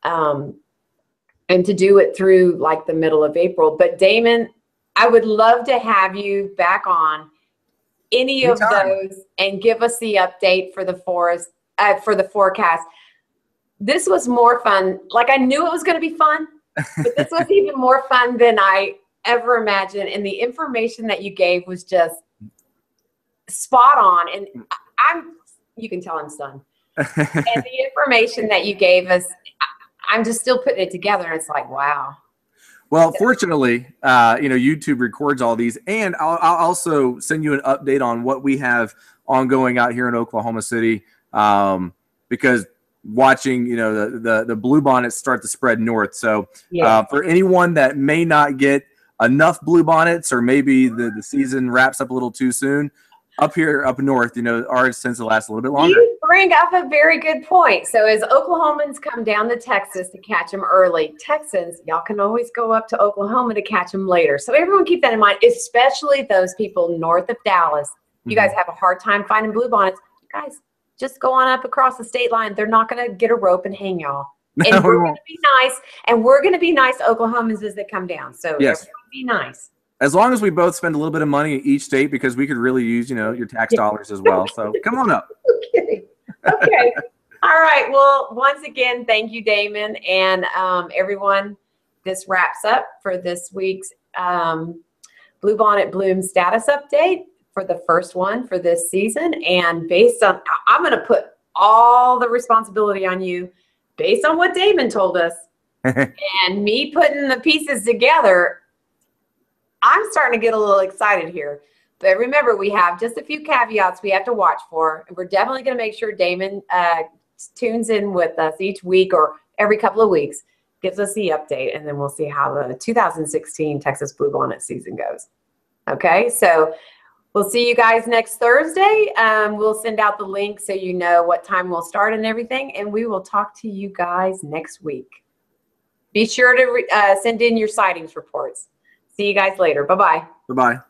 and to do it through the middle of April. But Damon, I would love to have you back on any of those and give us the update for the forecast. This was more fun. I knew it was going to be fun, but this was even more fun than I ever imagined. And the information that you gave was just spot on. And you can tell I'm stunned. And the information that you gave us, I'm just still putting it together, and it's wow. Well, fortunately, YouTube records all these, and I'll also send you an update on what we have ongoing out here in Oklahoma City, because watching the Bluebonnets start to spread north. So for anyone that may not get enough Bluebonnets, or maybe the season wraps up a little too soon, up north, ours tends to last a little bit longer. You bring up a very good point. So as Oklahomans come down to Texas to catch them early, Texans, y'all can always go up to Oklahoma to catch them later. So everyone keep that in mind, especially those people north of Dallas. You guys have a hard time finding Bluebonnets. You guys just go on up across the state line. They're not going to get a rope and hang y'all. And we're going to be nice. And we're going to be nice to Oklahomans as they come down. So everyone be nice. As long as we both spend a little bit of money in each state, because we could really use, your tax dollars as well. So come on up. Okay. All right. Well, once again, thank you, Damon. And everyone, this wraps up for this week's Bluebonnet Bloom status update for the first one for this season. And based on, I'm going to put all the responsibility on you based on what Damon told us and me putting the pieces together. I'm starting to get a little excited here. But remember, we have just a few caveats we have to watch for. And we're definitely going to make sure Damon tunes in with us each week or every couple of weeks, gives us the update, and then we'll see how the 2016 Texas Bluebonnet season goes. Okay, so we'll see you guys next Thursday. We'll send out the link so you know what time we'll start and everything, and we will talk to you guys next week. Be sure to send in your sightings reports. See you guys later. Bye-bye. Bye-bye.